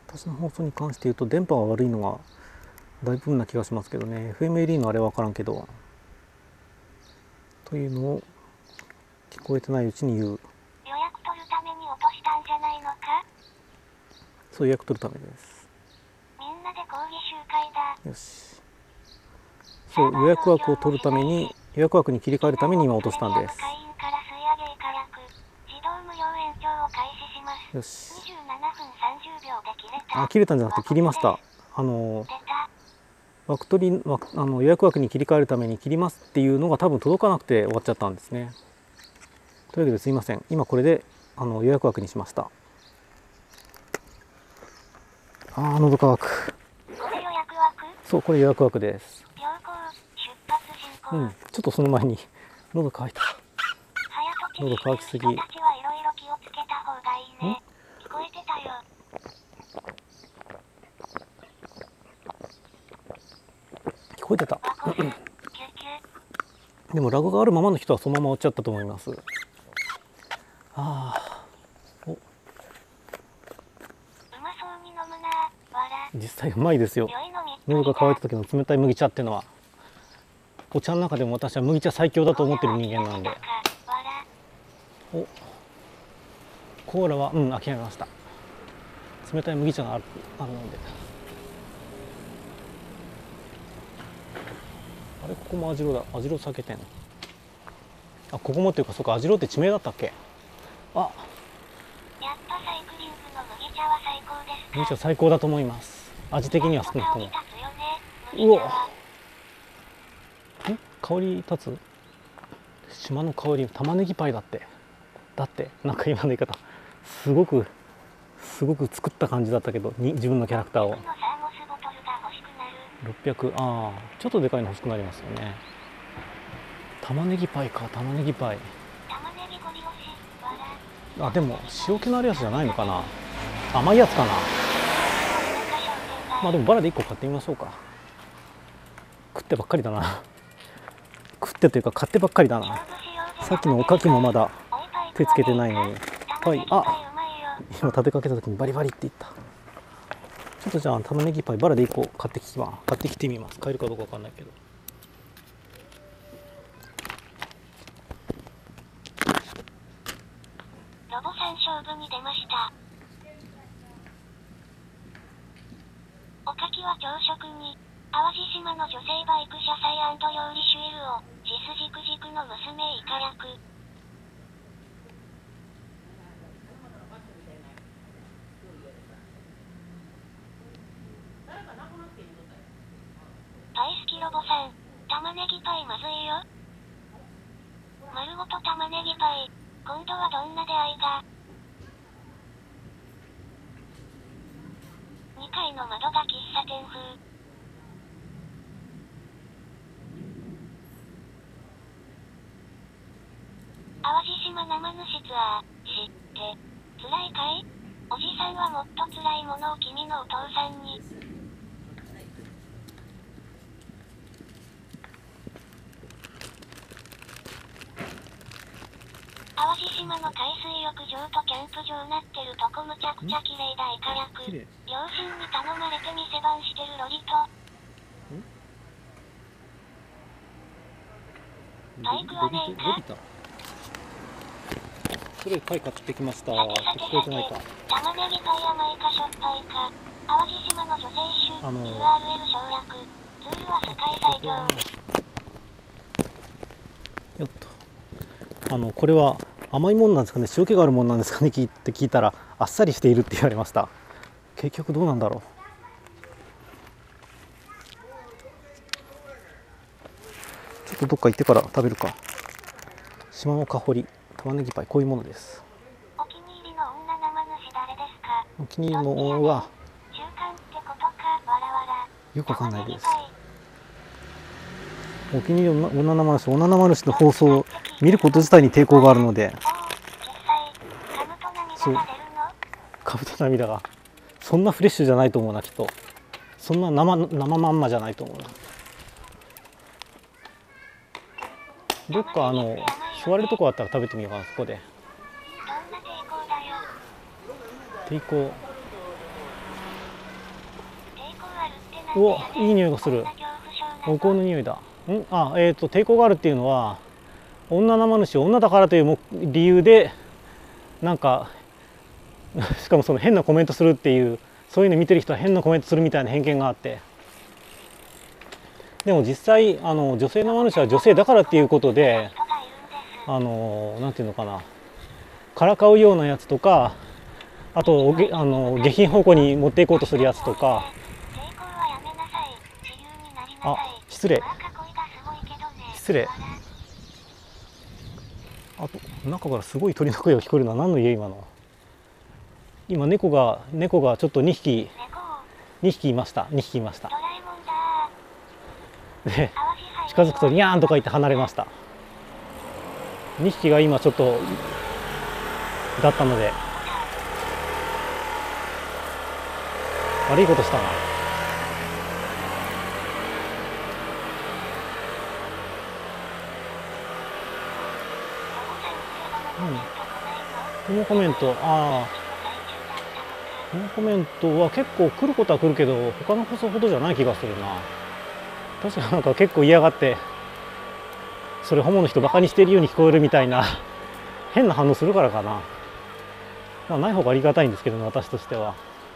私の放送に関して言うと電波が悪いのが大部分な気がしますけどね。 FMLE のあれは分からんけど、というのを聞こえてないうちに言う。 予約取るために落としたんじゃないのか。 そう、予約取るためです。 みんなで講義集会だ。 よし、そう予約枠を取るために、予約枠に切り替えるために今落としたんです。 会員から吸い上げ以下略自動無料延長を開始します。 よし、 27分30秒で切れた。 切れたんじゃなくて切りました。枠取り予約枠に切り替えるために切りますっていうのが多分届かなくて終わっちゃったんですね。というわけですいません。今これで予約枠にしました。喉乾く。 これ予約枠？ そう、これ予約枠です。 良好、出発進行。 ちょっとその前に喉乾いた。喉乾きすぎ。 人たちはいろいろ気をつけた方がいいね。聞こえてたよ。 聞こえてた。でもラグがあるままの人はそのまま落ちちゃったと思います。実際うまいですよ。喉が渇いた時の冷たい麦茶っていうのは、お茶の中でも私は麦茶最強だと思ってる人間なので。コーラは諦めました。冷たい麦茶があるので。あれ、ここも網代だ。網代酒店。ここもっていうか、そうか、網代って地名だったっけ。 やっぱサイクリングの麦茶は最高ですか。 麦茶最高だと思います。味的には少なくとも。うわ、香り立つ。島の香り、玉ねぎパイだって。なんか今の言い方すごく作った感じだったけど、自分のキャラクターを。600、ちょっとでかいの欲しくなりますよね。玉ねぎパイか。玉ねぎパイ。でも塩気のあるやつじゃないのかな。甘いやつかな。でもバラで1個買ってみましょうか。食ってばっかりだな。食ってというか買ってばっかりだな。さっきのおかきもまだ手つけてないのに。パイ、今立てかけた時にバリバリって言った。ちょっとじゃあ玉ねぎパイバラで1個買ってきてみます。買えるかどうかわかんないけど。 ロボさん勝負に出ました。おかきは朝食に、淡路島の女性バイク車載&料理シュエルを、ジスジクジクの娘以下略。大好きロボさん、玉ねぎパイまずいよ。丸ごと玉ねぎパイ、今度はどんな出会いが。2階の窓が喫茶店風。淡路島生主ツアー、知って、辛いかい？おじさんはもっと辛いものを君のお父さんに。淡路島の海水浴場とキャンプ場なってるとこむちゃくちゃ綺麗だいか略。両親に頼まれて店番してるロリと。バイクはねえか。 それパイ買ってきました。聞こえてないか。 玉ねぎパイ甘いかしょっぱいか。淡路島の女性種 URL 省略。ツールは世界最強。 よっと。これは甘いもんなんですかね、塩気があるもんなんですかねって聞いたら、あっさりしているって言われました。結局どうなんだろう。ちょっとどっか行ってから食べるか。島の香り玉ねぎパイ、こういうものです。 お気に入りの女生主誰ですか。 お気に入りの女は中間ってことか。わらわら。 よくわかんないです。お気に入りの女生主の放送を見ること自体に抵抗があるので。そう、カブと涙がそんなフレッシュじゃないと思うな、きっと。そんな生まんまじゃないと思うな。どっか座れるとこあったら食べてみようかな、そこで。抵抗。 うわ、いい匂いがする。お香の匂いだ。抵抗があるっていうのは女生主、女だからという理由でなんかしかもその変なコメントするっていう、そういうの見てる人は変なコメントするみたいな偏見があって、でも実際女性生主は女性だからっていうことでなんていうのかな、からかうようなやつとか、あと下品方向に持っていこうとするやつとか、あ、失礼失礼。あと中からすごい鳥の声が聞こえるのは何の家？今猫がちょっと2匹いました。で近づくとニャーンとか言って離れました。2匹が今ちょっとだったので悪いことしたな。このコメント、このコメントは結構来ることは来るけど、他の放送ほどじゃない気がするな。確かなんか結構嫌がって、それホモの人バカにしているように聞こえるみたいな変な反応するからかな。まあない方がありがたいんですけどね、私としては。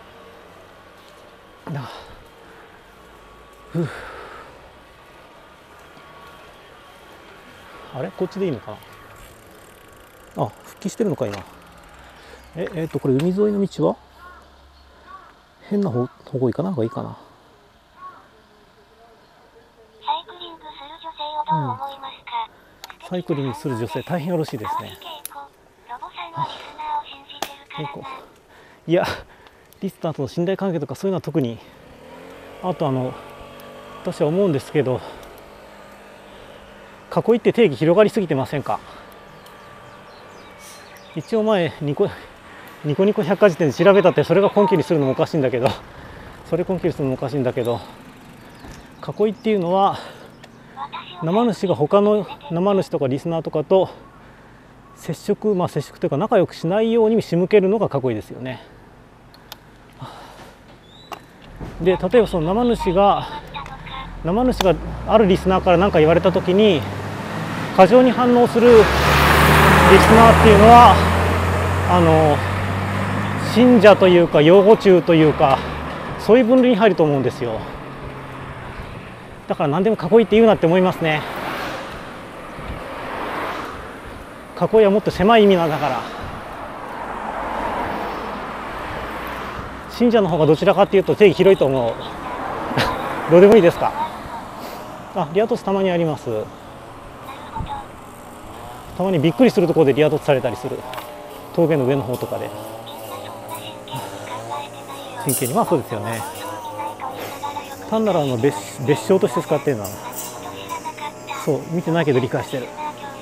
あれ、こっちでいいのかな。復帰してるのか今。これ海沿いの道は変な方向行かない方がいいかな。サイクリングする女性大変よろしいですね。いや、リスナーとの信頼関係とかそういうのは特に、あと私は思うんですけど、囲いって定義広がりすぎてませんか。一応前ニコ百科事典で調べたって、それが根拠にするのもおかしいんだけど、囲いっていうのは生主が他の生主とかリスナーとかと接触というか仲良くしないように仕向けるのが囲いですよね。で例えばその生主があるリスナーから何か言われた時に過剰に反応するリスナーっていうのは信者というか擁護中というか、そういう分類に入ると思うんですよ。だから何でも囲いって言うなって思いますね。囲いはもっと狭い意味なんだから。信者の方がどちらかっていうと定義広いと思う。どうでもいいですか。リア凸たまにあります。たまにびっくりするところでリア凸されたりする。峠の上の方とかで。真剣に、そうですよね。単なる別称として使ってるのは、そう見てないけど理解してる。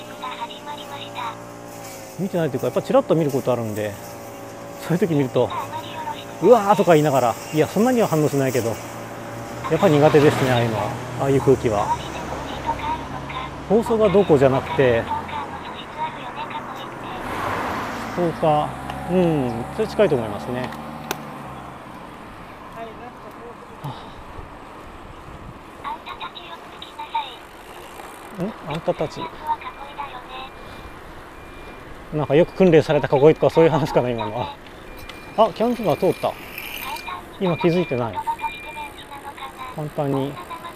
見てないというか、やっぱちらっと見ることあるんで、そういう時見るとうわーとか言いながら、いやそんなには反応しないけど、やっぱり苦手ですね、ああいうのは。ああいう空気は放送がどうこうじゃなくて、そうか、それ近いと思いますね。あんたたちなんかよく訓練された囲いとかそういう話かな今のは。キャンプが通った。今気づいてない。簡単に、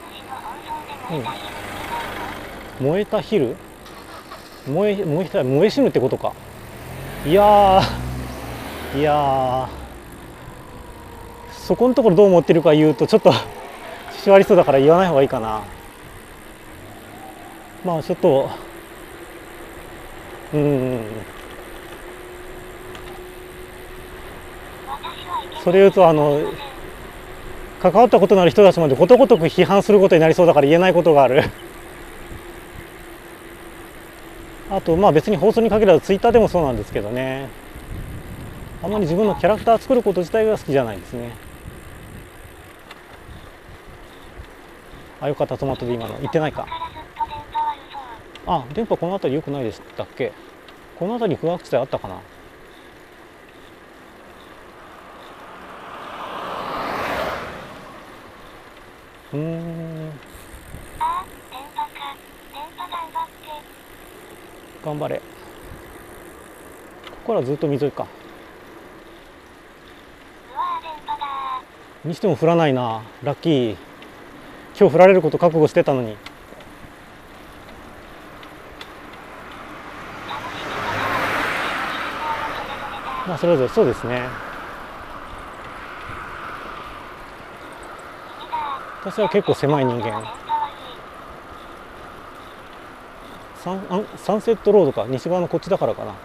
燃えたヒル、燃え死ぬってことか。いやそこのところどう思ってるか言うとちょっと支障ありそうだから言わない方がいいかな。ちょっとそれ言うと関わったことのある人たちまでことごとく批判することになりそうだから言えないことがある。あと別に放送に限らずツイッターでもそうなんですけどね、あんまり自分のキャラクター作ること自体が好きじゃないですね。よかった、トマトで今の言ってないか。電波この辺り良くないでしたっけ。この辺りに空白地帯あったかな。 ああ、電波か。電波頑張って。 頑張れ。ここからずっと溝か。 うわー、電波だー。 にしても降らないな。ラッキー。今日降られること覚悟してたのに。まあそれぞれそうですね。私は結構狭い人間。サンセットロードか、西側のこっちだからかな。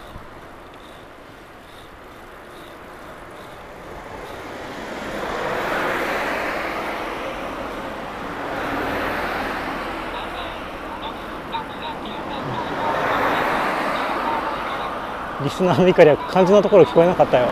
リスナーの怒りは肝心なところ聞こえなかったよ。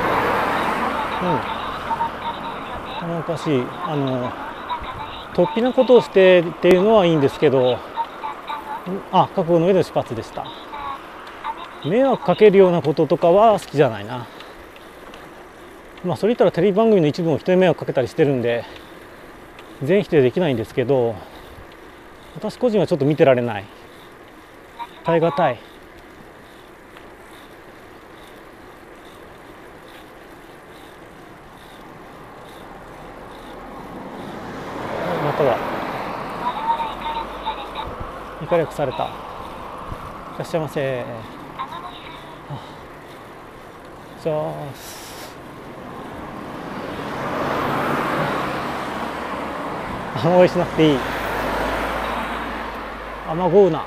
おかしい。突飛なことをしてっていうのはいいんですけど、覚悟の上での出発でした。迷惑かけるようなこととかは好きじゃないな。まあそれ言ったらテレビ番組の一部も人に迷惑かけたりしてるんで全否定できないんですけど、私個人はちょっと見てられない。耐え難い。まただ。イカ略された。いらっしゃいませ。じゃあ雨乞いしなくていい。雨乞うな。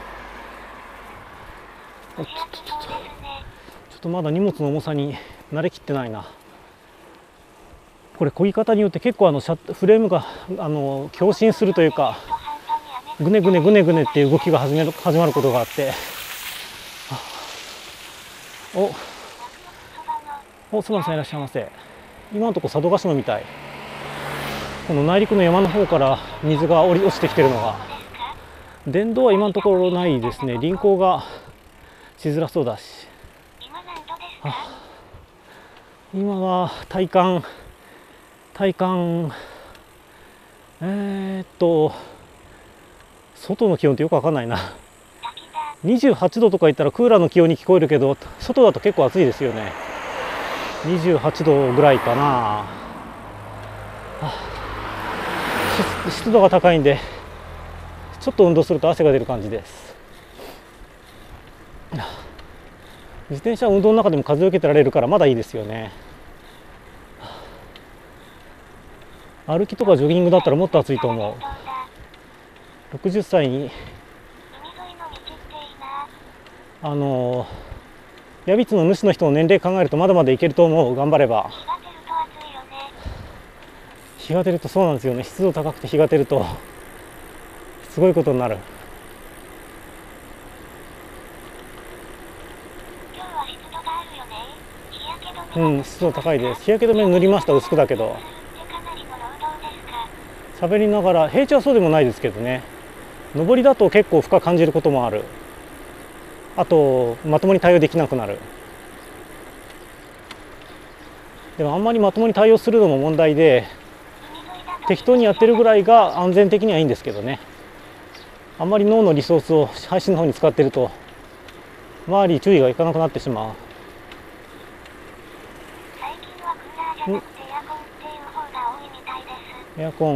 ちょっとまだ荷物の重さに慣れきってないな。これ漕ぎ方によって結構フレームが強振するというか、ぐねぐねぐねぐねっていう動きが始まることがあって、おスバルさんいらっしゃいませ。今のところ佐渡島みたい。この内陸の山の方から水が落ちてきてるのが。電動は今のところないですね。輪行がしづらそうだし。今は体感外の気温ってよくわかんないな。28度とか言ったらクーラーの気温に聞こえるけど、外だと結構暑いですよね。28度ぐらいかな。湿度が高いんでちょっと運動すると汗が出る感じです。自転車は運動の中でも風を受けてられるからまだいいですよね。歩きとかジョギングだったらもっと暑いと思う。60歳にヤビツの主の人の年齢考えるとまだまだいけると思う。頑張れば。日が出るとそうなんですよね。湿度高くて日が出るとすごいことになる。湿度高いです。日焼け止め塗りました。薄くだけど。喋りながら、平地はそうでもないですけどね。上りだと結構負荷感じることもある。あとまともに対応できなくなる。でもあんまりまともに対応するのも問題で、適当にやってるぐらいが安全的にはいいんですけどね。あんまり脳のリソースを配信の方に使ってると周り注意がいかなくなってしまう。 最近はクーラーじゃなくてエアコンっていう方が多いみたいです。 エアコ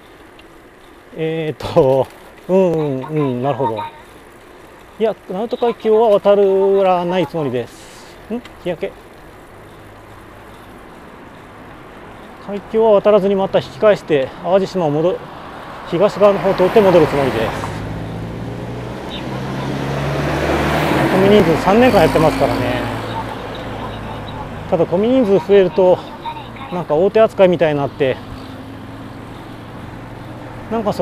ンなるほど。いや、鳴門海峡は渡らないつもりです。日焼け。海峡は渡らずにまた引き返して淡路島を東側の方を通って戻るつもりです。コミ人数3年間やってますからね。ただコミ人数増えるとなんか大手扱いみたいになって、なんか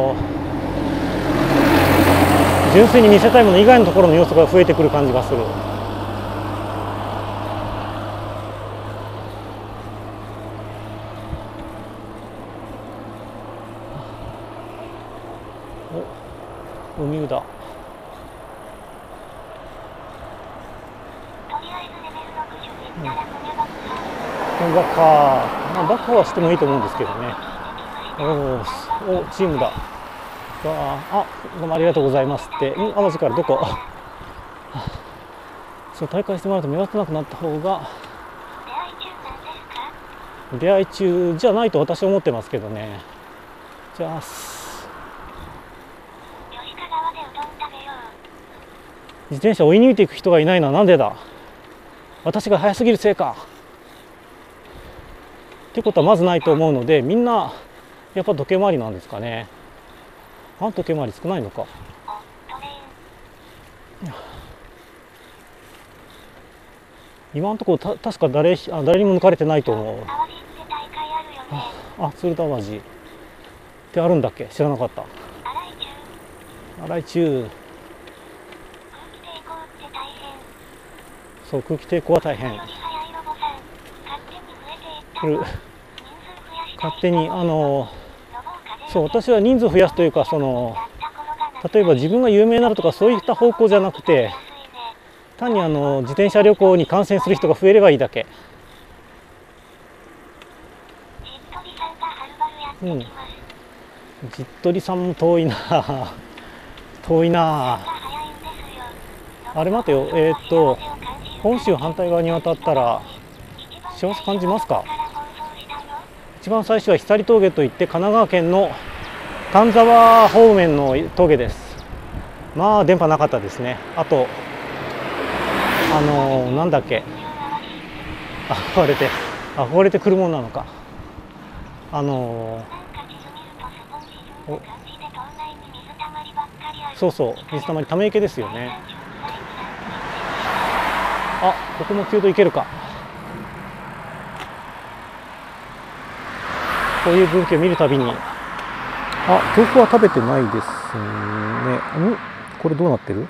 純粋に見せたいもの以外のところの要素が増えてくる感じがする。海うだ。 とりあえずレベル60いったら胸爆破。 爆破はしてもいいと思うんですけどね。 おチームだ。どうもありがとうございますって。淡路からどこ？そう、大会してもらうと目立たなくなった方が。出会い中じゃないと私は思ってますけどね。じゃあ自転車追い抜いていく人がいないのはなんでだ。私が速すぎるせいか。ってことはまずないと思うので、みんなやっぱ時計回りなんですかね。反時計回り少ないのか。今のところ確か誰にも抜かれてないと思う。鶴田淡路ってあるんだっけ、知らなかった。洗い中。そう、空気抵抗は大変。勝手にそう、私は人数増やすというか、例えば自分が有名になるとかそういった方向じゃなくて、単に自転車旅行に観戦する人が増えればいいだけ。じっとりさんも遠いな遠いな。あれ待てよ、本州反対側に渡ったら幸せ感じますか。一番最初は光峠といって神奈川県の丹沢方面の峠です。まあ電波なかったですね。あとなんだっけ、憧れてくるもんなのか。そうそう、水たまり、ため池ですよね。ここも急度いけるか。こういう風景を見るたびに、豆腐は食べてないですね。これどうなってる？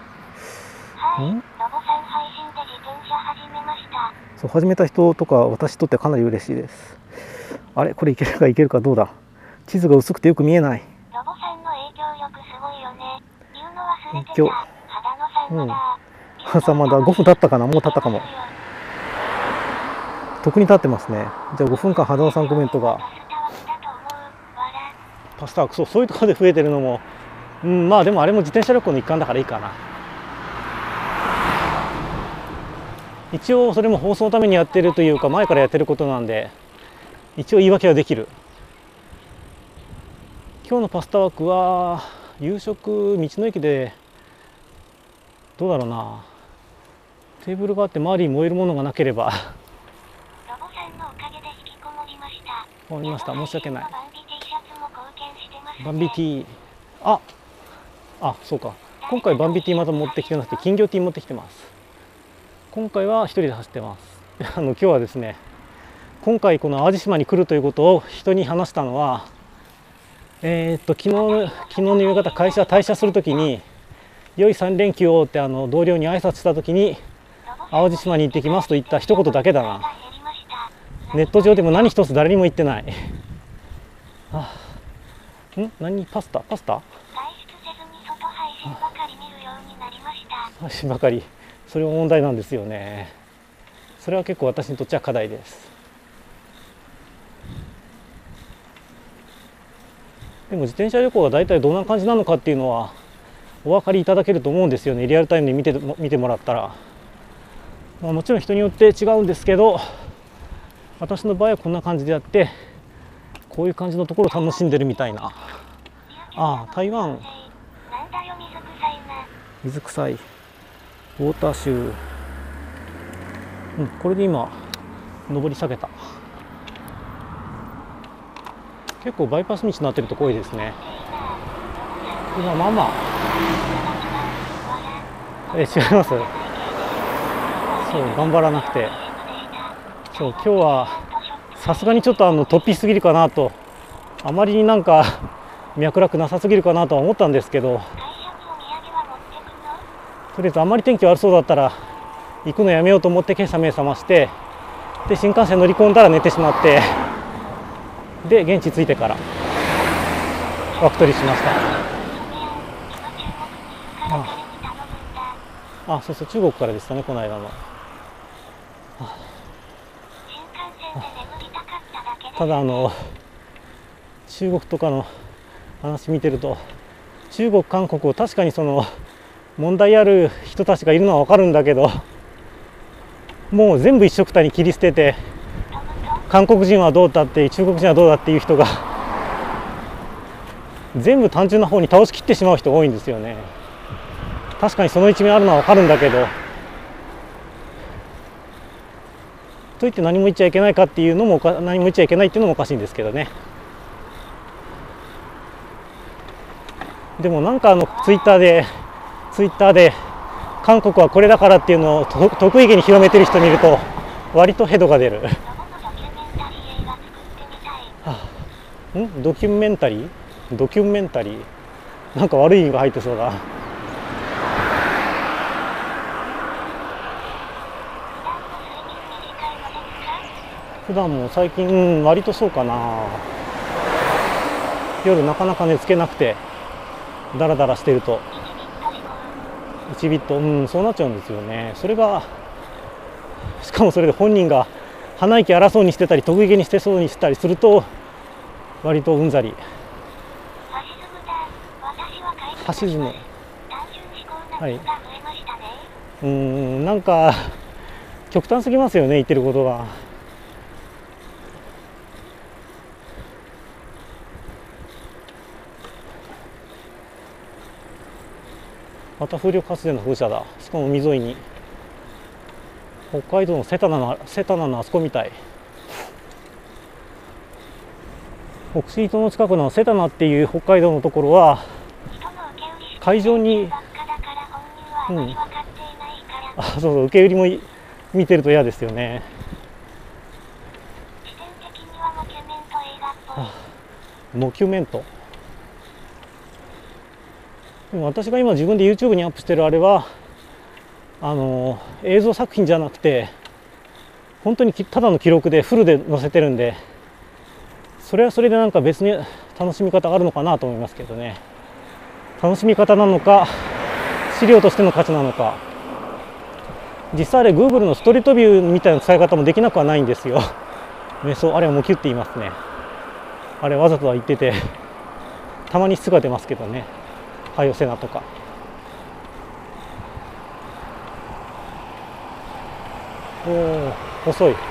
そう、始めた人とか私にとってはかなり嬉しいです。あれ、これいけるかどうだ。地図が薄くてよく見えない。 ロボさんの影響力すごいよね。言うの忘れてた。秦野さんだ。 朝まだ5分経ったかな。もう経ったかも。特に経ってますね。じゃあ5分間秦野さんコメントが。パスタ枠、そういうところで増えてるのも、まあでもあれも自転車旅行の一環だからいいかな。一応それも放送のためにやってるというか、前からやってることなんで一応言い訳はできる。今日のパスタ枠は夕食、道の駅でどうだろうな、テーブルがあって周りに燃えるものがなければ。 ロボさんのおかげで引きこもりました。 終わりました。申し訳ない。 バンビ T シャツも貢献してますね。 バンビ T、そうか。今回バンビ T また持ってきてなくて金魚 T 持ってきてます。今回は一人で走ってます。今日はですね、今回この淡路島に来るということを人に話したのは、昨日の夕方会社退社するときに良い3連休をって同僚に挨拶したときに、淡路島に行ってきますと言った一言だけだな。ネット上でも何一つ誰にも言ってない。何パスタ外出せずに外配信ばかり見るようになりました。 配信ばかり、それも問題なんですよね。それは結構私にとっては課題です。でも自転車旅行が大体どんな感じなのかっていうのはお分かりいただけると思うんですよね。リアルタイムで見てもらったら、もちろん人によって違うんですけど、私の場合はこんな感じでやって、こういう感じのところを楽しんでるみたいな。台湾、水臭いウォーターシュー。これで今上り下げた。結構バイパス道になってるとこ多いですね。今違います。そう、頑張らなくて。そう、今日はさすがにちょっと突飛しすぎるかなと、あまりになんか脈絡なさすぎるかなとは思ったんですけど、とりあえずあまり天気悪そうだったら行くのやめようと思って今朝目覚まして、で新幹線乗り込んだら寝てしまって、で現地着いてから枠取りしました。そうそう、中国からでしたね、この間の。中中国とかの話見てると、中国韓国を確かにその問題ある人たちがいるのは分かるんだけど、もう全部一緒くたに切り捨てて、韓国人はどうだって中国人はどうだっていう人が全部単純な方に倒しきってしまう人が多いんですよね。確かにその一面あるのは分かるんだけど、といって何も言っちゃいけないかっていうのも何も言っちゃいけないっていうのもおかしいんですけどね。でもなんかツイッターで韓国はこれだからっていうのを得意げに広めてる人見ると割とヘドが出る。ドキュメンタリーなんか悪い意味が入ってそうだ。普段も最近、割とそうかな。夜なかなか寝つけなくてダラダラしてると1ビット、そうなっちゃうんですよね。それがしかもそれで本人が鼻息荒そうにしてたり得意げにしてそうにしたりすると割とうんざり。ファシズム、はい、なんか極端すぎますよね、言ってることが。また風力発電の風車だ。しかも海沿いに。北海道のセタナのあそこみたい。奥尻島の近くのセタナっていう北海道のところは海上に、そう受け売りも見てると嫌ですよね。モキュメント。でも私が今自分で YouTube にアップしてるあれは映像作品じゃなくて本当にただの記録でフルで載せてるんで、それはそれでなんか別に楽しみ方があるのかなと思いますけどね。楽しみ方なのか資料としての価値なのか。実際あれ Google のストリートビューみたいな使い方もできなくはないんですよ。メソあれはもうキュッて言いますね。あれわざとは言っててたまに質が出ますけどね。はよせなとか。おお、遅い。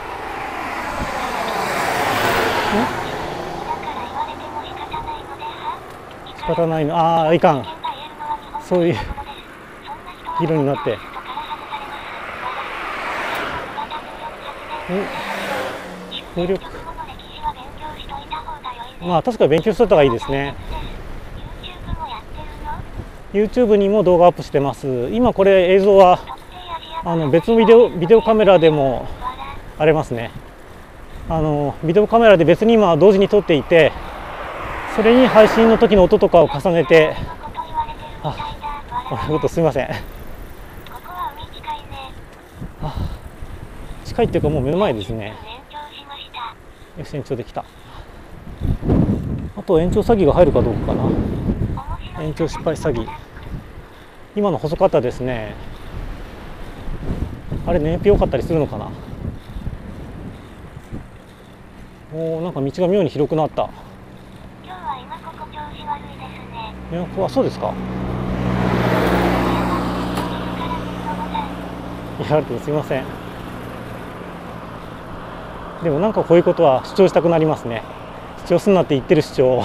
仕方ないの。ああ、いかん。そういう議論になって。風力。まあ確かに勉強しといた方がいいですね。YouTube にも動画アップしてます。今これ映像は別のビデオカメラでもありますね。ビデオカメラで別に今同時に撮っていて、それに配信の時の音とかを重ねて、すみません。近いっていうかもう目の前ですね。よし、延長できた。あと延長詐欺が入るかどうかかな。延長失敗詐欺。今の細かったですね。あれ燃費良かったりするのかな。なんか道が妙に広くなった。 今日は今ここ調子悪いですね。 あ、そうですか。言われてもすいません。でもなんかこういうことは主張したくなりますね。主張すんなって言ってる主張。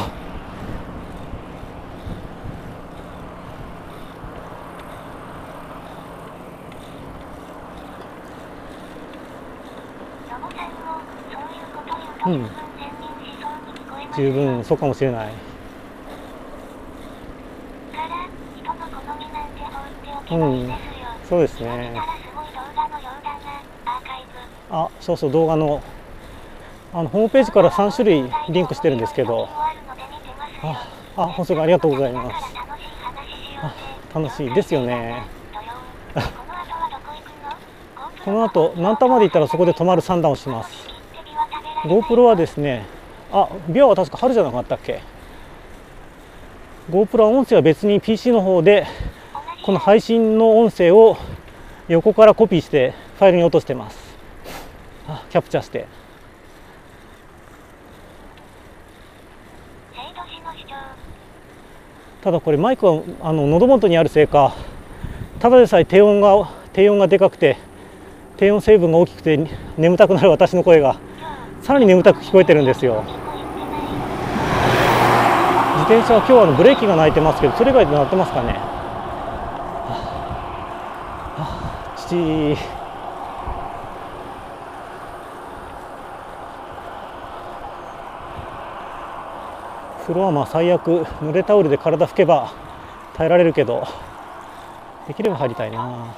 十分そうかもしれない。そうですね。あ、そうそう、動画のホームページから3種類リンクしてるんですけど、放送ありがとうございます。楽しいですよね。この後南端まで行ったらそこで止まる算段をします。GoPro はですね、ビアは確か春じゃなかったっけ。 GoPro は音声は別に PC の方でこの配信の音声を横からコピーしてファイルに落としてます。キャプチャーして。 ただこれマイクは喉元にあるせいか、ただでさえ低音がでかくて低音成分が大きくて眠たくなる私の声がさらに眠たく聞こえてるんですよ。自転車は今日はブレーキが鳴いてますけど、それ以外で鳴ってますかね。父風呂はまあ最悪濡れタオルで体拭けば耐えられるけど、できれば入りたいな。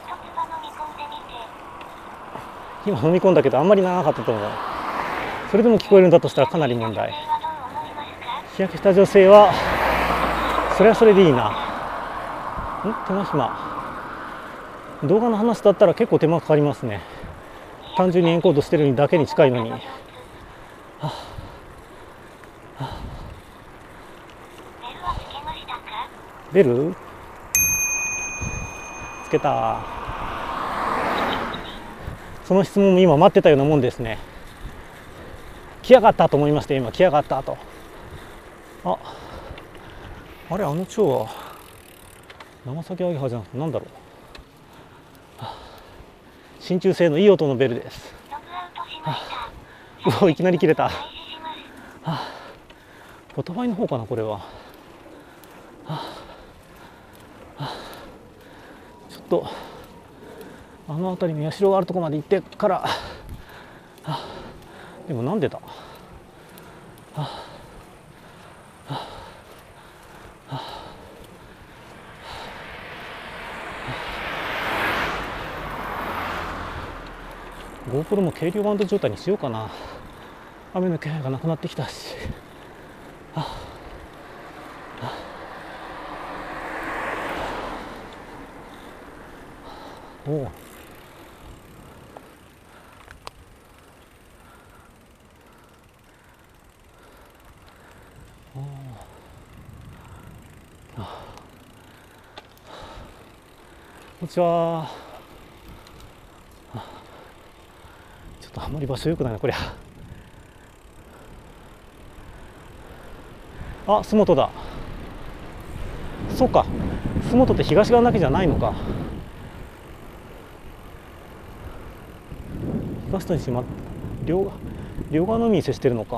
今飲み込んだけどあんまり長かったと思う。それでも聞こえるんだとしたらかなり問題。日焼けした女性はそれはそれでいいな。手間暇。動画の話だったら結構手間かかりますね。単純にエンコードしてるだけに近いのに。ベルつけた。その質問も今待ってたようなもんですね。来やがったと思いまして、今来やがったと。あれ、蝶は長崎アゲハじゃなくてなんだろう。真鍮製のいい音のベルです。いきなり切れた。ポトバイの方かなこれは。ちょっと辺りに社があるところまで行ってから。でもなんでだ。GoPro も軽量バンド状態にしようかな。雨の気配がなくなってきたし。おお。こんにちは。ちょっとあんまり場所良くないなこりゃ。洲本だ。そうか、洲本って東側だけじゃないのか。東と西両側の海に接してるのか。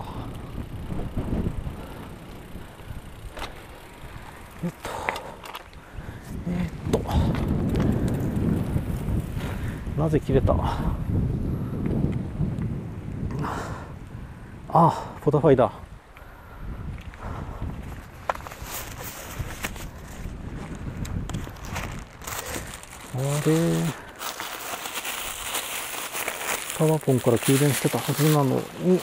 なぜ切れた。ポタファイだ。タワポンから給電してたはずなのに。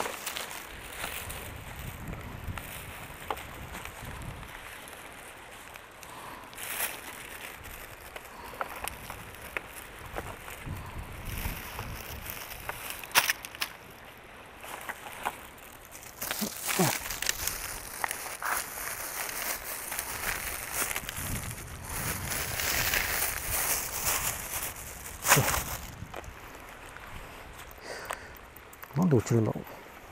なんで落ちるんだろ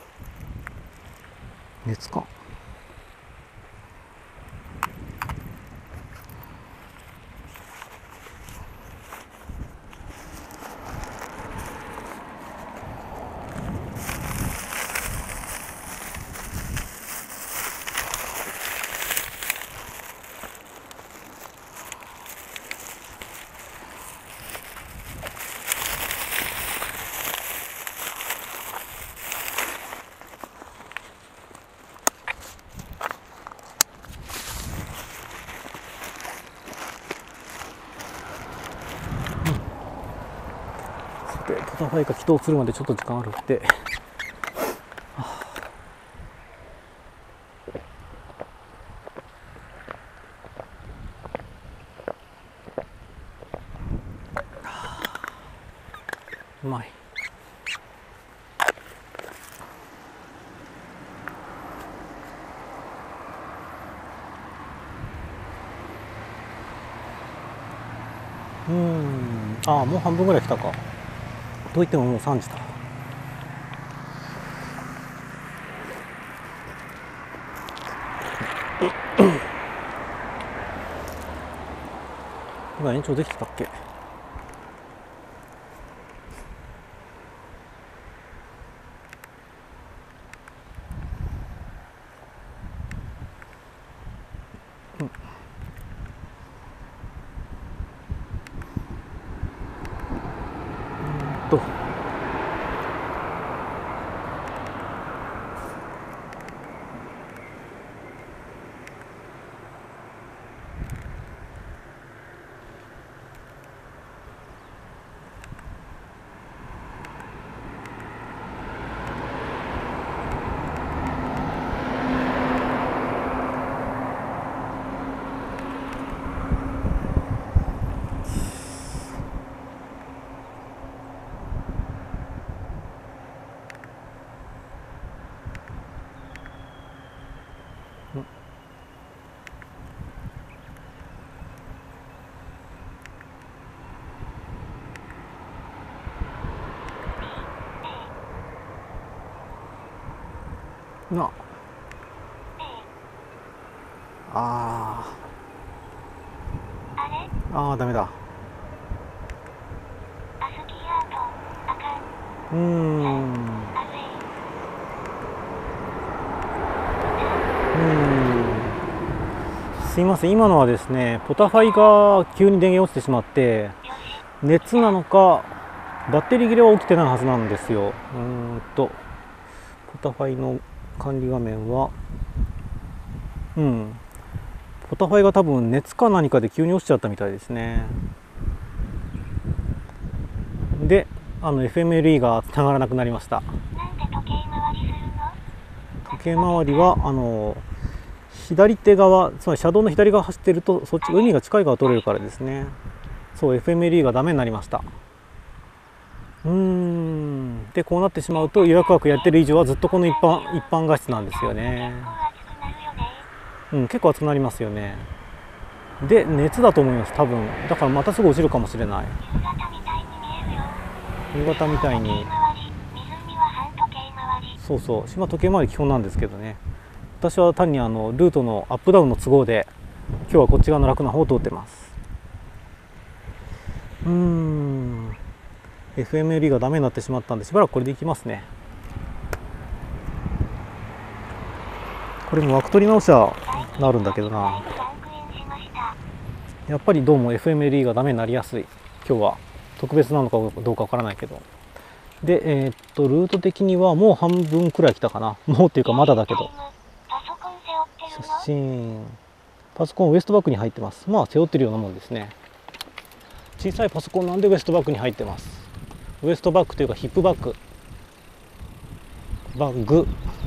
う。熱か。ポタファイが起動するまでちょっと時間あるって。うまい。もう半分ぐらい来たか。といってももう3時だ。 今延長できてたっけ？となああ、ダメだ。すいません、今のはですね、ポタファイが急に電源落ちてしまって、熱なのかバッテリー切れは起きてないはずなんですよ。ポタファイの管理画面は、ポタファイが多分熱か何かで急に落ちちゃったみたいですね。で、FMLE がつながらなくなりました。時計回りは左手側、つまり車道の左側走ってると、そっち海が近い側取れるからですね。そう、FMLE がダメになりました。で、こうなってしまうと、予約枠やってる以上はずっとこの一般画質なんですよね。結構熱くなりますよね。で、熱だと思います、多分。だからまたすぐ落ちるかもしれない。夕方みたいに。そうそう、島時計回り基本なんですけどね。私は単にルートのアップダウンの都合で、今日はこっち側の楽な方を通ってます。FMLE がダメになってしまったんで、しばらくこれでいきますね。これも枠取り直しはなるんだけどな。やっぱりどうも FMLE がダメになりやすい。今日は特別なのかどうかわからないけど。で、ルート的にはもう半分くらい来たかな。もうっていうかまだだけど。写真。パソコンウエストバッグに入ってます。まあ背負ってるようなもんですね。小さいパソコンなんでウエストバッグに入ってます。ウエストバッグというかヒップバッグ。バッグ。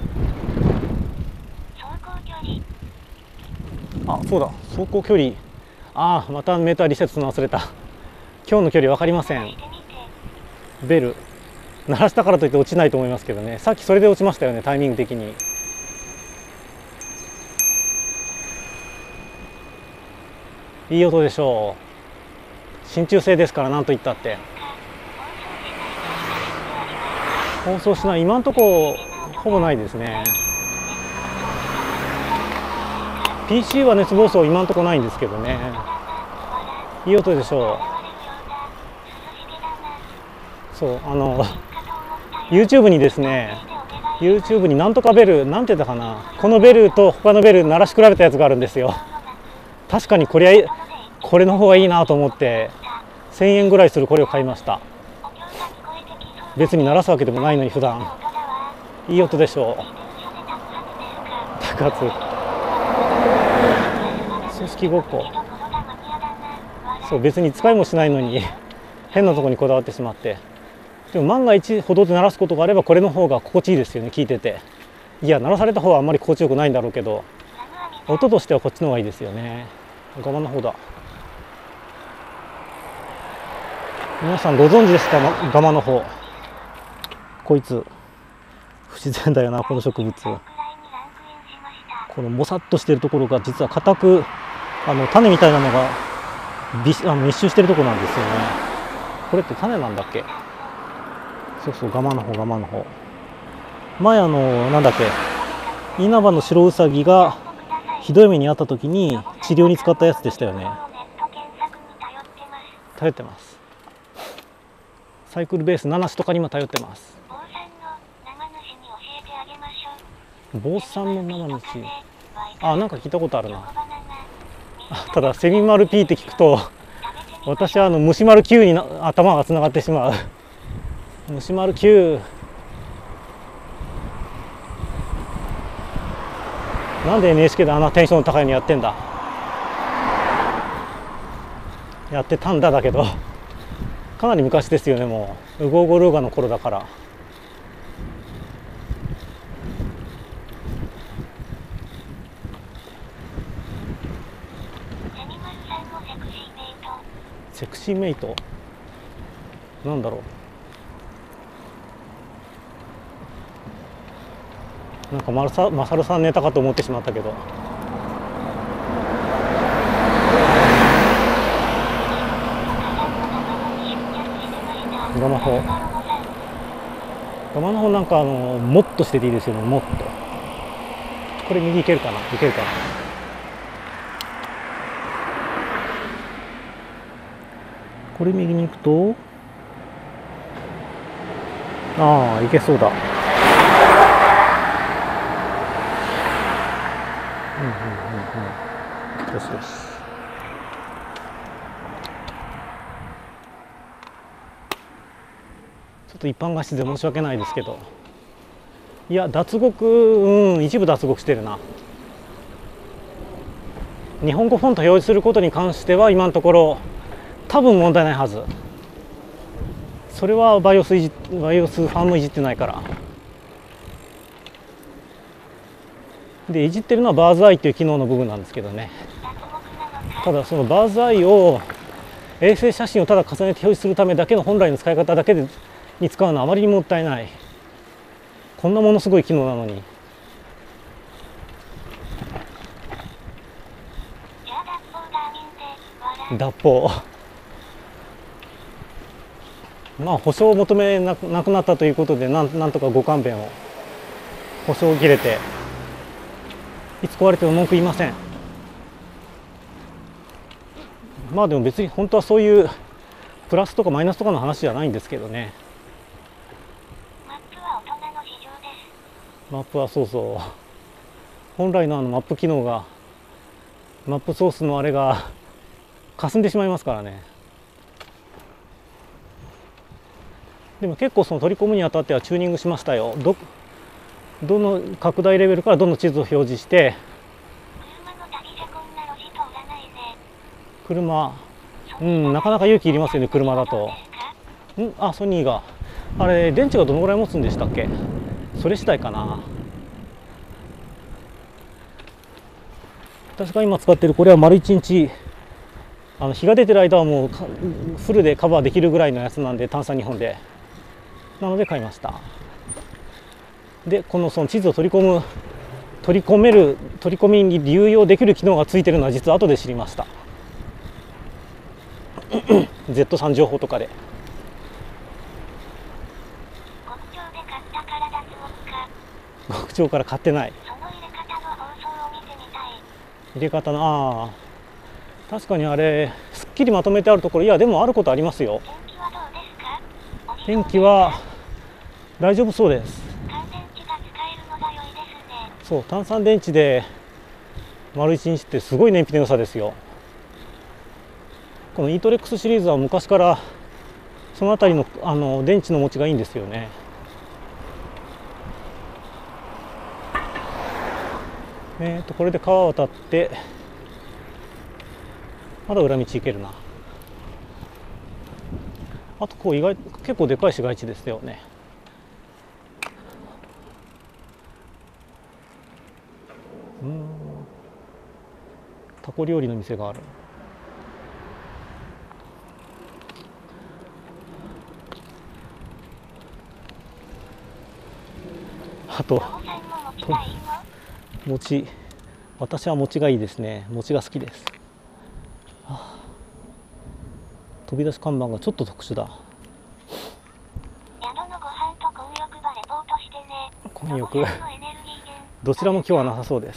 あ、そうだ、走行距離。ああ、またメーターリセットするの忘れた。今日の距離分かりません。ベル鳴らしたからといって落ちないと思いますけどね。さっきそれで落ちましたよね、タイミング的に。いい音でしょう。真鍮製ですから、なんと言ったって放送しない。今んとこほぼないですね。 PC は熱暴走今んとこないんですけどね。いい音でしょう。そう、YouTube にですね、YouTube になんとかベル、なんて言ったかな、このベルと他のベル鳴らし比べたやつがあるんですよ。確かにこれの方がいいなと思って1000円ぐらいするこれを買いました。別に鳴らすわけでもないのに普段。いい音でしょう。爆発組織ごっこ。そう、別に使いもしないのに変なところにこだわってしまって。でも万が一歩道で鳴らすことがあればこれの方が心地いいですよね、聞いてて。いや、鳴らされた方はあんまり心地よくないんだろうけど、音としてはこっちの方がいいですよね。ガマの方だ。皆さんご存知ですか、ガマの方。こいつ不自然だよな、この植物。このもさっとしてるところが実は硬く種みたいなのが密集してるところなんですよね。これって種なんだっけ。そうそう、ガマの方、ガマの方。前なんだっけ、稲葉の白ウサギがひどい目に遭った時に治療に使ったやつでしたよね。 頼ってます。サイクルベース7種とかにも頼ってます。 坊さんの生主に教えてあげましょう。 坊さんの生主、あ、なんか聞いたことあるな。ただセミマル P って聞くと私は虫丸 Q に頭がつながってしまう。虫丸 Q、 なんで NHK であんなテンション高いのやってんだ。やってたんだ。だけどかなり昔ですよね。もうウゴウゴルーガの頃だから。セクシーメイトなんだろう。なんかマサルさんネタかと思ってしまったけど。ガマホ、ガマの方なんかもっとしてていいですよね。もっと。これ右行けるかな。行けるかな。これ右に行くと、ああ、行けそうだ。よしよし。ちょっと一般貸しで申し訳ないですけど、いや脱獄、一部脱獄してるな。日本語フォント表示することに関しては今のところ多分問題ないはず。それはバイオスファームいじってないから。でいじってるのはバーズアイっていう機能の部分なんですけどね。ただそのバーズアイを衛星写真をただ重ねて表示するためだけの本来の使い方だけに使うのはあまりにもったいない。こんなものすごい機能なのに。脱法まあ保証を求めなくなったということでなんとかご勘弁を。保証を切れていつ壊れても文句言いません。まあでも別に本当はそういうプラスとかマイナスとかの話じゃないんですけどね。 マップは大人の事情です。 マップはそうそう、本来のマップ機能が、マップソースのあれが霞んでしまいますからね。でも結構その取り込むにあたってはチューニングしましたよ。どの拡大レベルからどの地図を表示して。車、なかなか勇気いりますよね、車だと。あ、ソニーがあれ電池がどのぐらい持つんでしたっけ。それ次第かな。私が今使ってるこれは丸1日日が出てる間はもうフルでカバーできるぐらいのやつなんで、単3 2本でなので買いました。でその地図を取り込みに流用できる機能がついてるのは実は後で知りました。Z3 情報とかで。極長から買ってない。入れ方の確かにあれすっきりまとめてあるところ、いやでもあることありますよ。天気は大丈夫そうです。そう、単3電池で丸1日ってすごい燃費の良さですよ。このイートレックスシリーズは昔からそのあたりの電池の持ちがいいんですよね。これで川を渡ってまだ裏道行けるな。あと結構でかい市街地ですよね。タコ料理の店がある。あと餅、私は餅がいいですね。餅が好きです。飛び出し看板がちょっと特殊だ。混浴どちらも今日はなさそうです。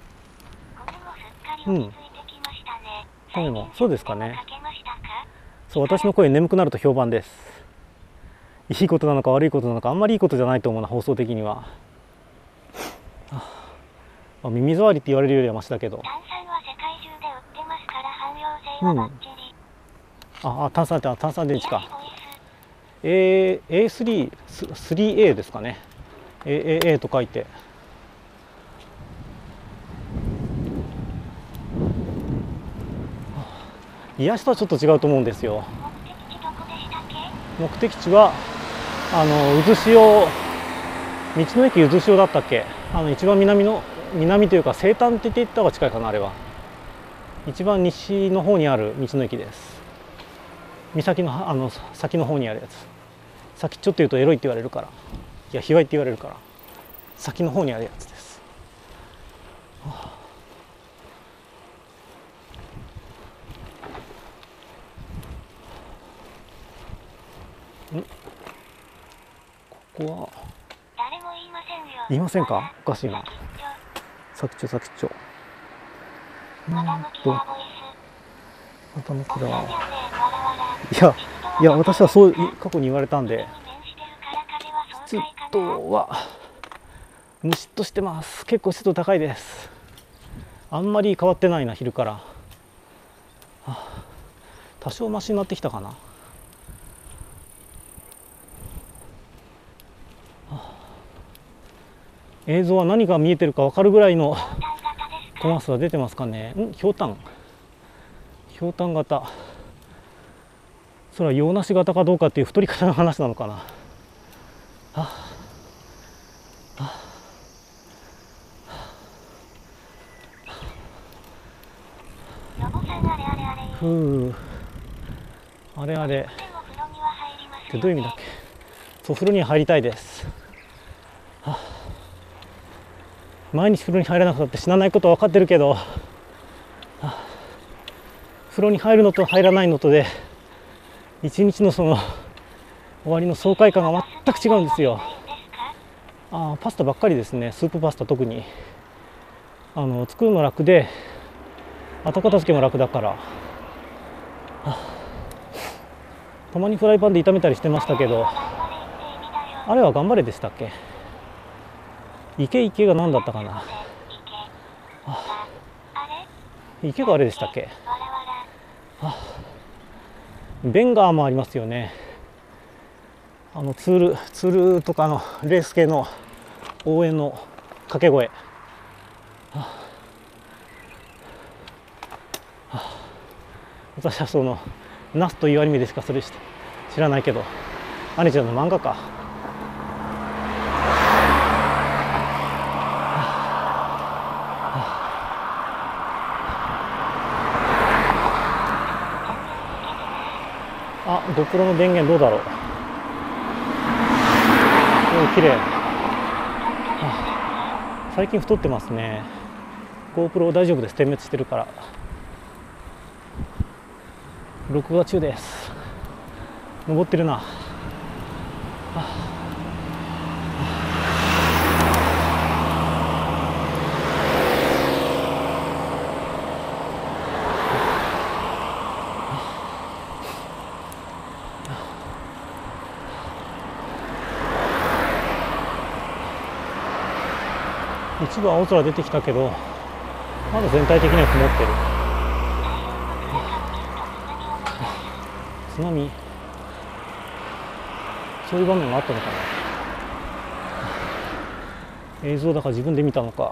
米もそうですかね。 そう、私の声眠くなると評判です。いいことなのか悪いことなのか、あんまりいいことじゃないと思うな、放送的には。耳障りって言われるよりはマシだけど。 炭酸は世界中で売ってますから汎用性はバッチリ。 炭酸電池か。A3、3A ですかね。AAA と書いて。癒しとはちょっと違うと思うんですよ。目的地は渦潮、道の駅渦潮だったっけ。一番南というか西端って言った方が近いかな。あれは一番西の方にある道の駅です。岬の先の方にあるやつ。先っちょって言うとエロいって言われるから、いや卑猥って言われるから、先の方にあるやつです。ここは誰も言いませんよ。 言いませんか。おかしいな。先っちょ。 また向きだいや私はそう過去に言われたんで。湿度はムシッとしてます。結構湿度高いです。あんまり変わってないな、昼から。多少マシになってきたかな。映像は何が見えてるか分かるぐらいのコマースが出てますかね。ひょうたん型。それは洋梨型かどうかっていう太り方の話なのかな。あれってどういう意味だっけ。そう、風呂には入りたいです。毎日風呂に入らなくたって死なないことは分かってるけど、風呂に入るのと入らないのとで一日のその終わりの爽快感が全く違うんですよ。パスタばっかりですね。スープパスタ特に作るの楽で後片付けも楽だから、たまにフライパンで炒めたりしてましたけど、あれは頑張れでしたっけ。池が何だったかな。池があれでしたっけ。ベンガーもありますよね。ツールとかレース系の応援の掛け声。私はそのナスというアニメでしかそれ知らないけど、アニちゃんの漫画か。GoPro の電源どうだろう。綺麗。最近太ってますね。GoPro 大丈夫です。点滅してるから。録画中です。登ってるな。一部青空出てきたけど、まだ全体的には曇ってる。津波、そういう場面があったのかな。映像だから自分で見たのか。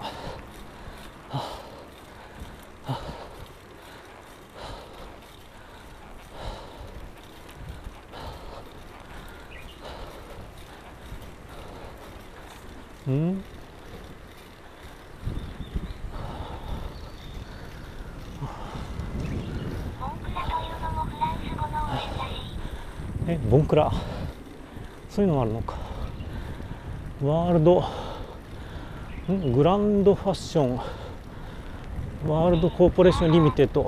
ボンクラ、そういうのもあるのか。ワールドグランドファッションワールドコーポレーションリミテッド。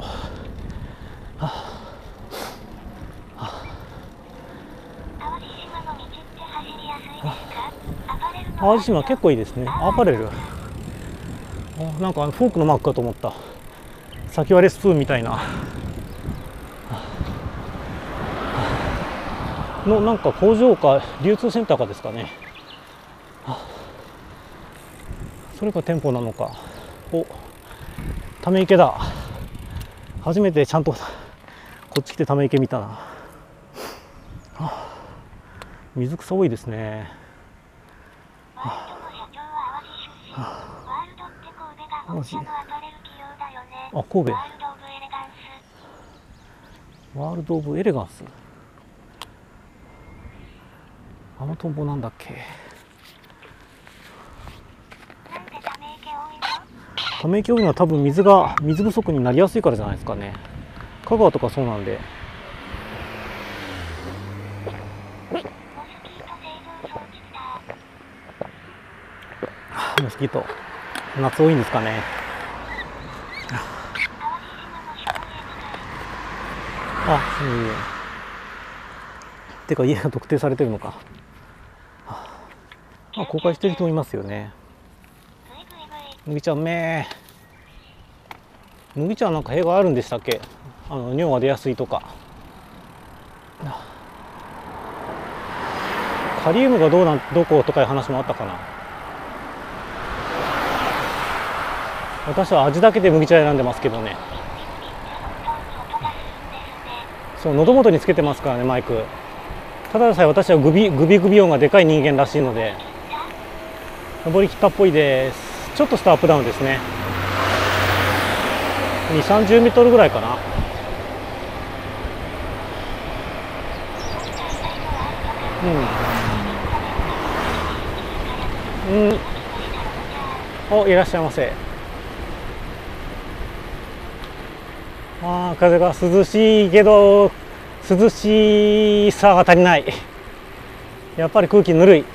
淡路島結構いいですね。アパレル、なんかフォークのマークかと思った。先割れスプーンみたいな。 のなんか工場か流通センターかですかね。それが店舗なのか。お、ため池だ。初めてちゃんとこっち来てため池見たな。水草多いですね。 ワールドの社長は淡路出身。ワールドって神戸が本社のアパレル企業だよね。 あ、神戸。 ワールド・オブ・エレガンス。 ワールド・オブ・エレガンス。あのトンボなんだっけ。 なんでため池多いの？ ため池多いのは多分水不足になりやすいからじゃないですかね。香川とかそうなんで。 モスキート製造装置だ。 モスキート。夏多いんですかね。 淡路島の宿営地帯。 あ、てか家が特定されてるのか。あ、公開してる人もいますよね。 ブイブイブイ。 麦ちゃんめー。麦ちゃんなんか弊害あるんでしたっけ？尿が出やすいとか。カリウムがどことかいう話もあったかな。私は味だけで麦茶選んでますけどね。そう、喉元につけてますからね、マイク。ただでさえ私はグビグビ音がでかい人間らしいので。登りきったっぽいです。ちょっとしたアップダウンですね。2、30メートルぐらいかな。お、いらっしゃいませ。風が涼しいけど涼しさが足りない。やっぱり空気ぬるい。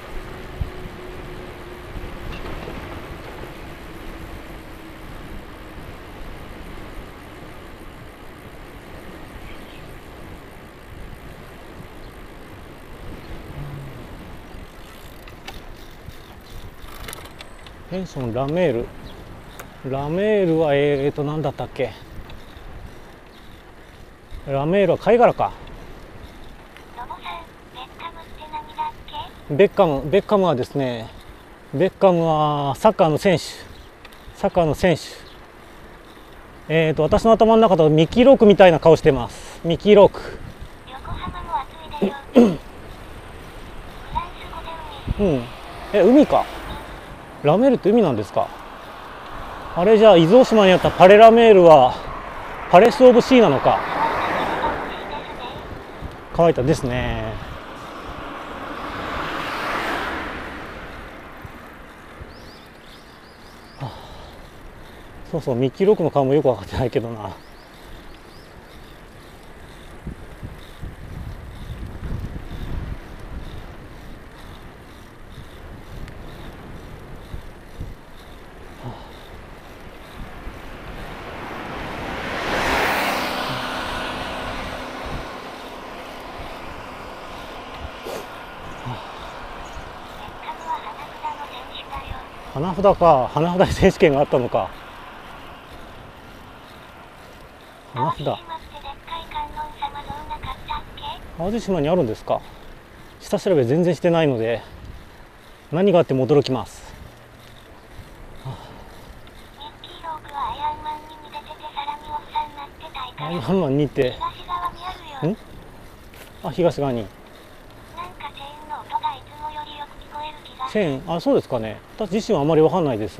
ペンションラメール。ラメールは何だったっけ。ラメールは貝殻か。 ロボさん、ベッカムって何だっけ？ ベッカムはですね、ベッカムはサッカーの選手。私の頭の中とミキーロークみたいな顔してます。ミキーローク。 横浜も暑いでよ。フランス語で海。 海か。ラメールって海なんですか。あれじゃあ伊豆大島にあったパレラメールはパレス・オブ・シーなのか。乾いたですね。そうそう、ミッキーロックの顔もよく分かってないけどな。花札か。花札選手権があったのか。花札。淡路島にあるんですか。下調べ全然してないので何があっても驚きます。アイアンマンにって東側にチェーン、そうですかね。私自身はあまり分かんないです。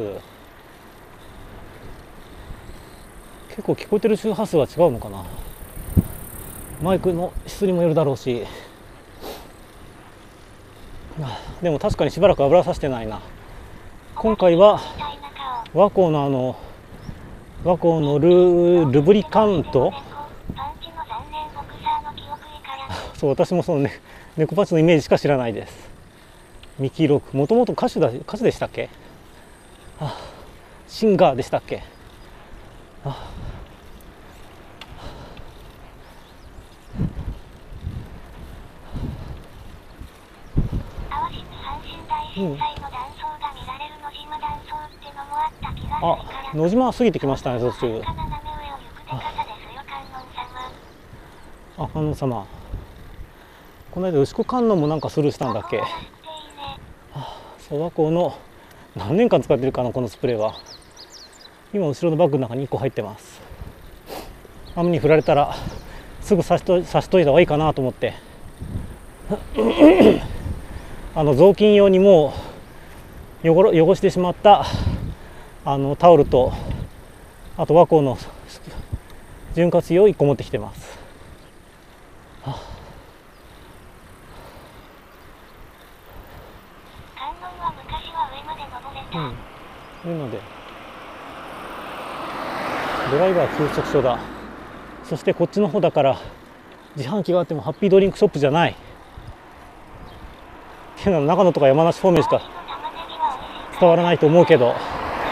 結構聞こえてる周波数は違うのかな。マイクの質にもよるだろうし。でも確かにしばらく油さしてないな。今回は和光のルブリカント。そう、私もそのね、猫パンチのイメージしか知らないです。ミキーロック、もともと歌手でしたっけ。シンガーでしたっけ。野島は過ぎてきましたね、途中。観音様。 この間牛久観音もなんかスルーしたんだっけ。諏訪湖の何年間使ってるかな、このスプレーは。今後ろのバッグの中に1個入ってます。雨に降られたらすぐ差しといた方がいいかなと思って雑巾用にもう汚してしまったタオルと、あと和光の潤滑油を1個持ってきてます。いうのでドライバー休息所だ。そしてこっちの方だから自販機があってもハッピードリンクショップじゃない。長野とか山梨方面しか伝わらないと思うけど、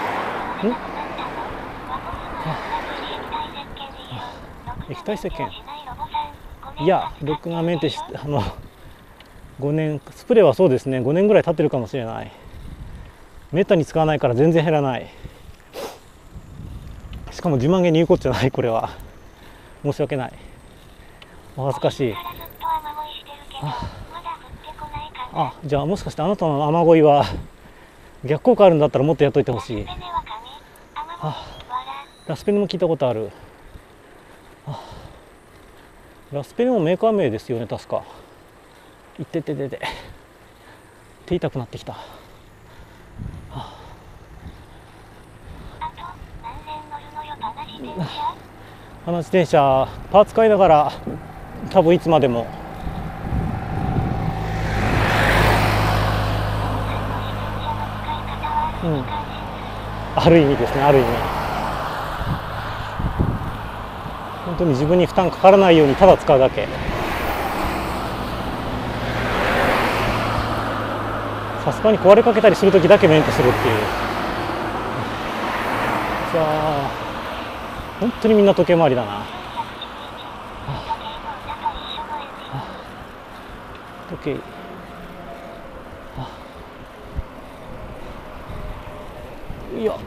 液体石鹸、いやロックがメンテ5年、スプレーはそうですね、5年ぐらい経ってるかもしれない。めったに使わないから全然減らない。しかも自慢げに言うことじゃない。これは申し訳ない、お恥ずかしい。じゃあもしかしてあなたの雨乞いは逆効果あるんだったらもっとやっといてほしい。ラスペネも聞いたことある。ラスペネもメーカー名ですよね確か。いってててて手痛くなってきた。自転車パーツ買いながら多分いつまでも。ある意味ですね、ある意味本当に自分に負担かからないようにただ使うだけ。さすがに壊れかけたりする時だけメンテするっていう。じゃあ本当にみんな時計回りだな。時計いや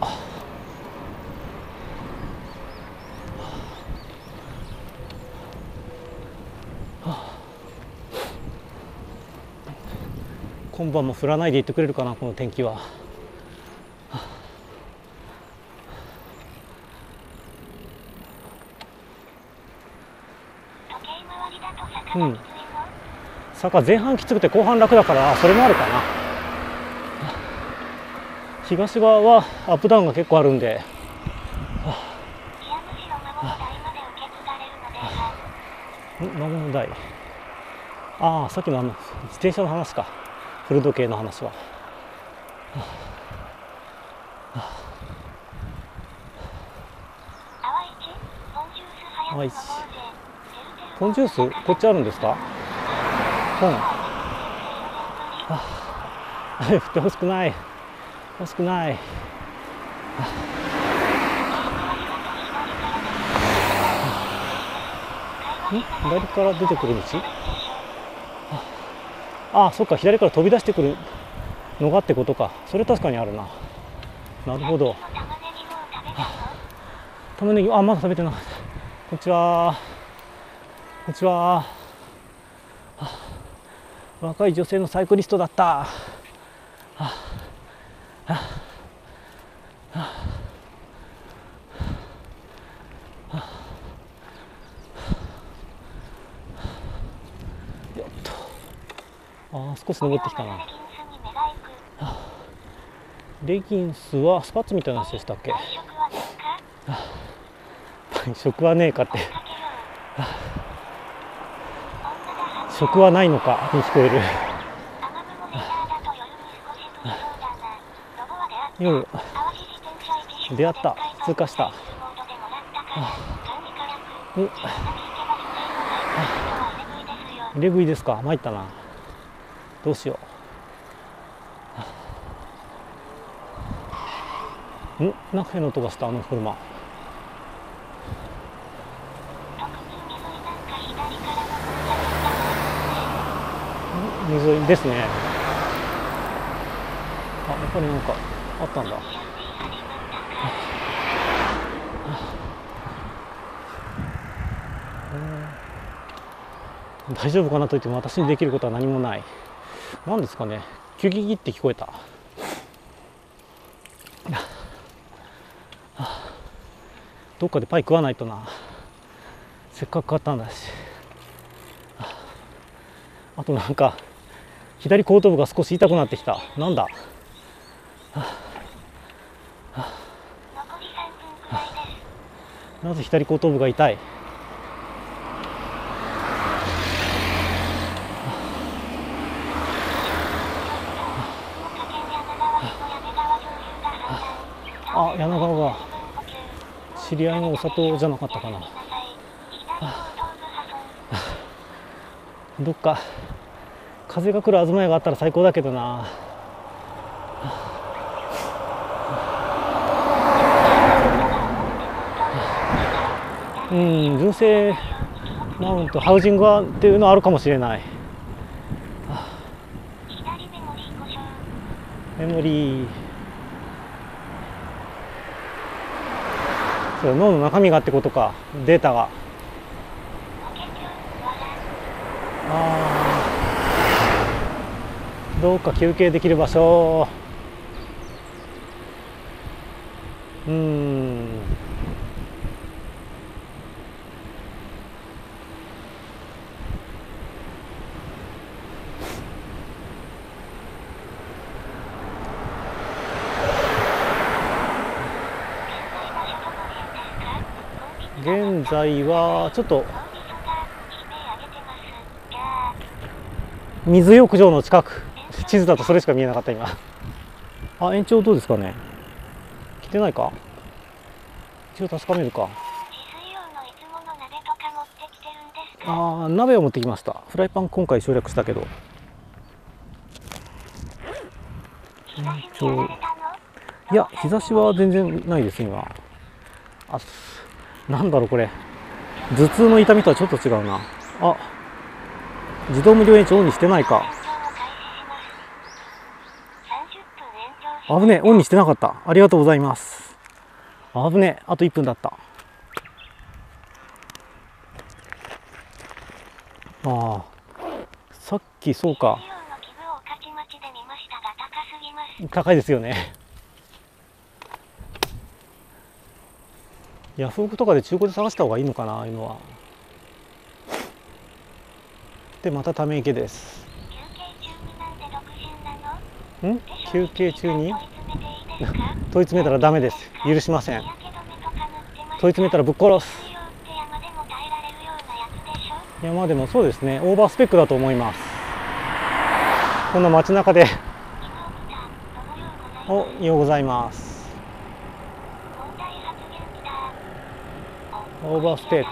今晩も降らないでいってくれるかな、この天気は。坂前半きつくて後半楽だからそれもあるかな。東側はアップダウンが結構あるんで。孫の代、さっきの自転車の話か、古時計の話は。ポンジュースこっちあるんですか。雨降ってほしくない、欲しくない。左から出てくる道。そっか、左から飛び出してくるのがってことか。それ確かにあるな。なるほど。玉ねぎまだ食べてなかった。こんにちは。こんにちは。若い女性のサイクリストだった。少し登ってきたな。レギンスはスパッツみたいなやつでしたっけ。食はねえかって食はないのかに聞こえる。夜出会った、通過した。レグイですか。参ったな。どうしよう。なんか変な音がした、あの車。水沿いですね。やっぱりなんかあったんだ。 大丈夫かなと言っても私にできることは何もない。何ですかね、キュギギって聞こえた。どっかでパイ食わないとな。せっかく買ったんだし。あとなんか左後頭部が少し痛くなってきた。なんだ。なぜ左後頭部が痛い。あ、柳川が知り合いのお砂糖じゃなかったかな。どっか風が来る東屋があったら最高だけどな。純正マウントハウジングはっていうのはあるかもしれない。メモリー、そう脳の中身がってことか、データが。どうか休憩できる場所。現在はちょっと水浴場の近く。地図だとそれしか見えなかった今。あ、延長どうですかね。来てないか。一応確かめるか。ああ、鍋を持ってきました。フライパン今回省略したけど。いや、日差しは全然ないです今。あ、なんだろうこれ。頭痛の痛みとはちょっと違うな。あ、自動無料延長オンにしてないか。危ねえ、オンにしてなかった。ありがとうございます。危ねえ、あと1分だった。ああ、さっきそうか。高いですよね。ヤフオクとかで中古で探した方がいいのかな、ああいうのは。で、またため池です。休憩中に問い詰めたらダメです。許しません。問い詰めたらぶっ殺す。山でもそうですね、オーバースペックだと思います。こんな街中でおようございます。オーバースペック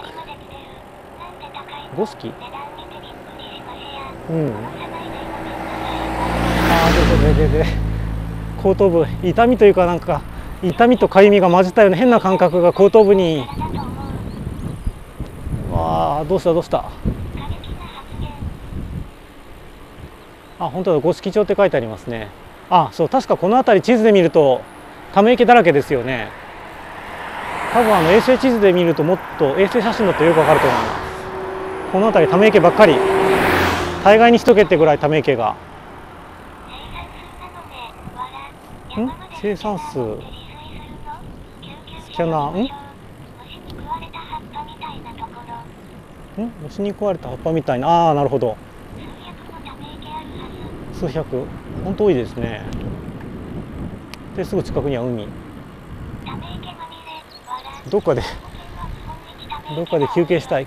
5式。で後頭部痛みというか、なんか痛みとかゆみが混じったような変な感覚が後頭部に。わあ、どうしたどうした。あ、本当だ、五色町って書いてありますね。あ、そう、確かこの辺り地図で見るとため池だらけですよね。多分衛星地図で見ると、もっと衛星写真だとよくわかると思います。この辺りため池ばっかり。大概にしとけってぐらいため池が。生産数スキャナー。虫に食われた葉っぱみたいな。ああ、なるほど。数百、本当多いですね。ですぐ近くには海。どっかで休憩したい。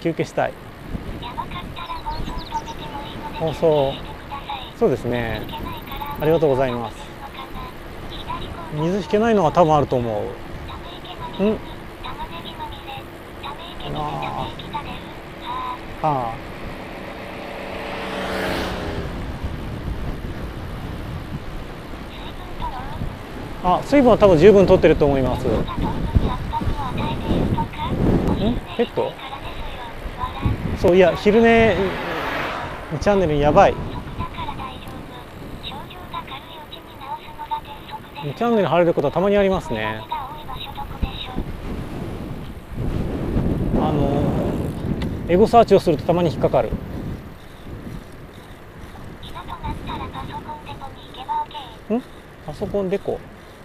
そうですね。ありがとうございます。水引けないのは多分あると思う。水分は多分十分取ってると思います。ペット？そう、いや、昼寝チャンネルやばい。チャンネル貼れることはたまにありますね。エゴサーチをするとたまに引っかかる。 パソコンでこ。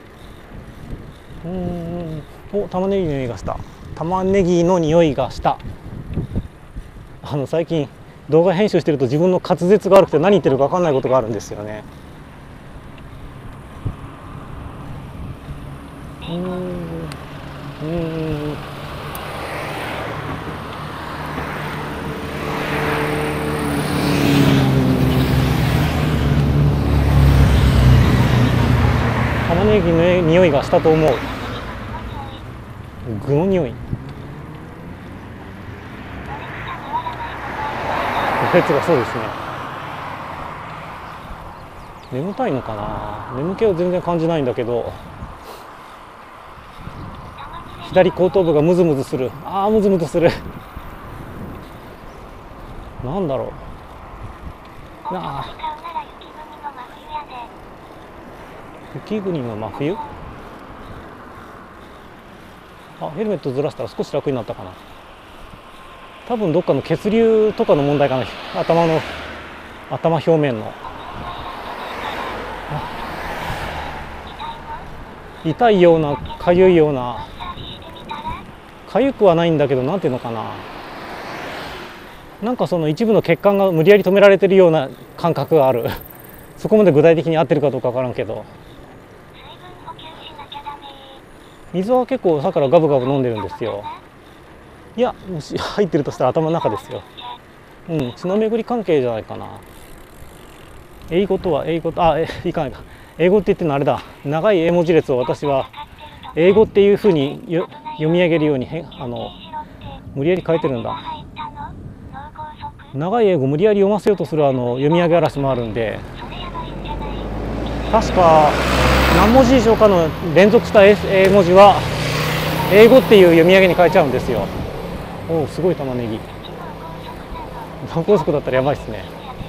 お、玉ねぎの匂いがした。玉ねぎの匂いがした。最近動画編集してると自分の滑舌が悪くて何言ってるか分かんないことがあるんですよね。玉ねぎの匂いがしたと思う。具の匂い。やつがそうですね。眠たいのかな。眠気を全然感じないんだけど、左後頭部がムズムズする。ムズムズする。なんだろう。雪国の真冬。ヘルメットずらしたら少し楽になったかな。多分どっかの血流とかの問題かな。頭表面の。痛いような、かゆいような。かゆくはないんだけど、なんていうのかな。なんかその一部の血管が無理やり止められてるような感覚がある。そこまで具体的に合ってるかどうかわからんけど。水は結構朝からガブガブ飲んでるんですよ。いや、もし入ってるとしたら頭の中ですよ。血の巡り関係じゃないかな。英語とは英語と、いかないか。英語って言ってるのあれだ。長い英文字列を私は英語っていうふうに読み上げるように無理やり変えてるんだ。長い英語無理やり読ませようとする読み上げ嵐もあるんで、確か何文字以上かの連続した英文字は英語っていう読み上げに変えちゃうんですよ。おお、すごい玉ねぎ。脳梗塞だったらやばいですね。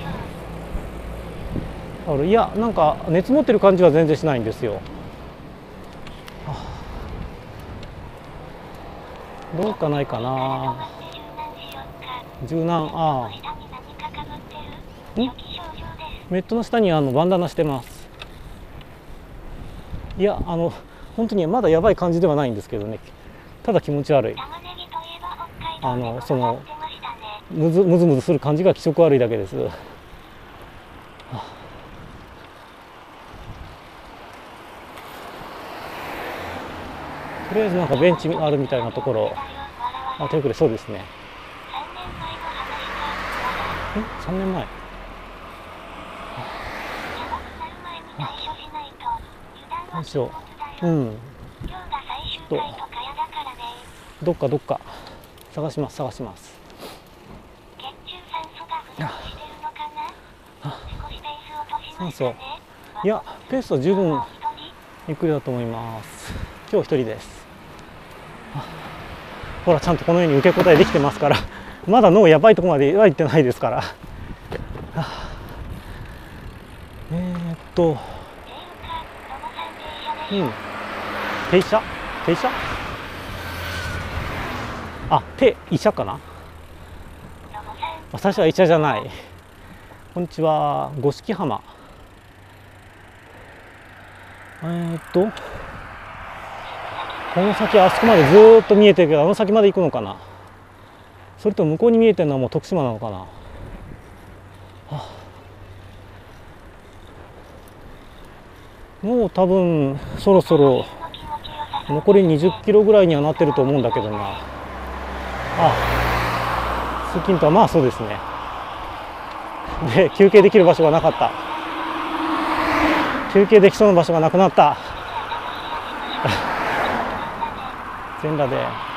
いや、なんか熱持ってる感じは全然しないんですよ。どうかないかな。柔軟。メットの下にバンダナしてます。いや、本当にまだやばい感じではないんですけどね。ただ気持ち悪い。そのムズムズする感じが気色悪いだけです。とりあえずなんかベンチあるみたいなところ。手遅れ、そうですね。3年前。よいしょ。どっか探します。酸素。いや、ペースは十分ゆっくりだと思います。今日一人です。ほら、ちゃんとこのように受け答えできてますから、まだ脳やばいとこまでは行ってないですから。停車医者かな。最初は医者じゃない。こんにちは、五色浜。この先あそこまでずーっと見えてるけど、あの先まで行くのかな。それと向こうに見えてるのはもう徳島なのかな。もう多分そろそろ残り20キロぐらいにはなってると思うんだけどな。通勤とはそうですね。で、休憩できる場所がなかった。休憩できそうな場所がなくなった。全裸で。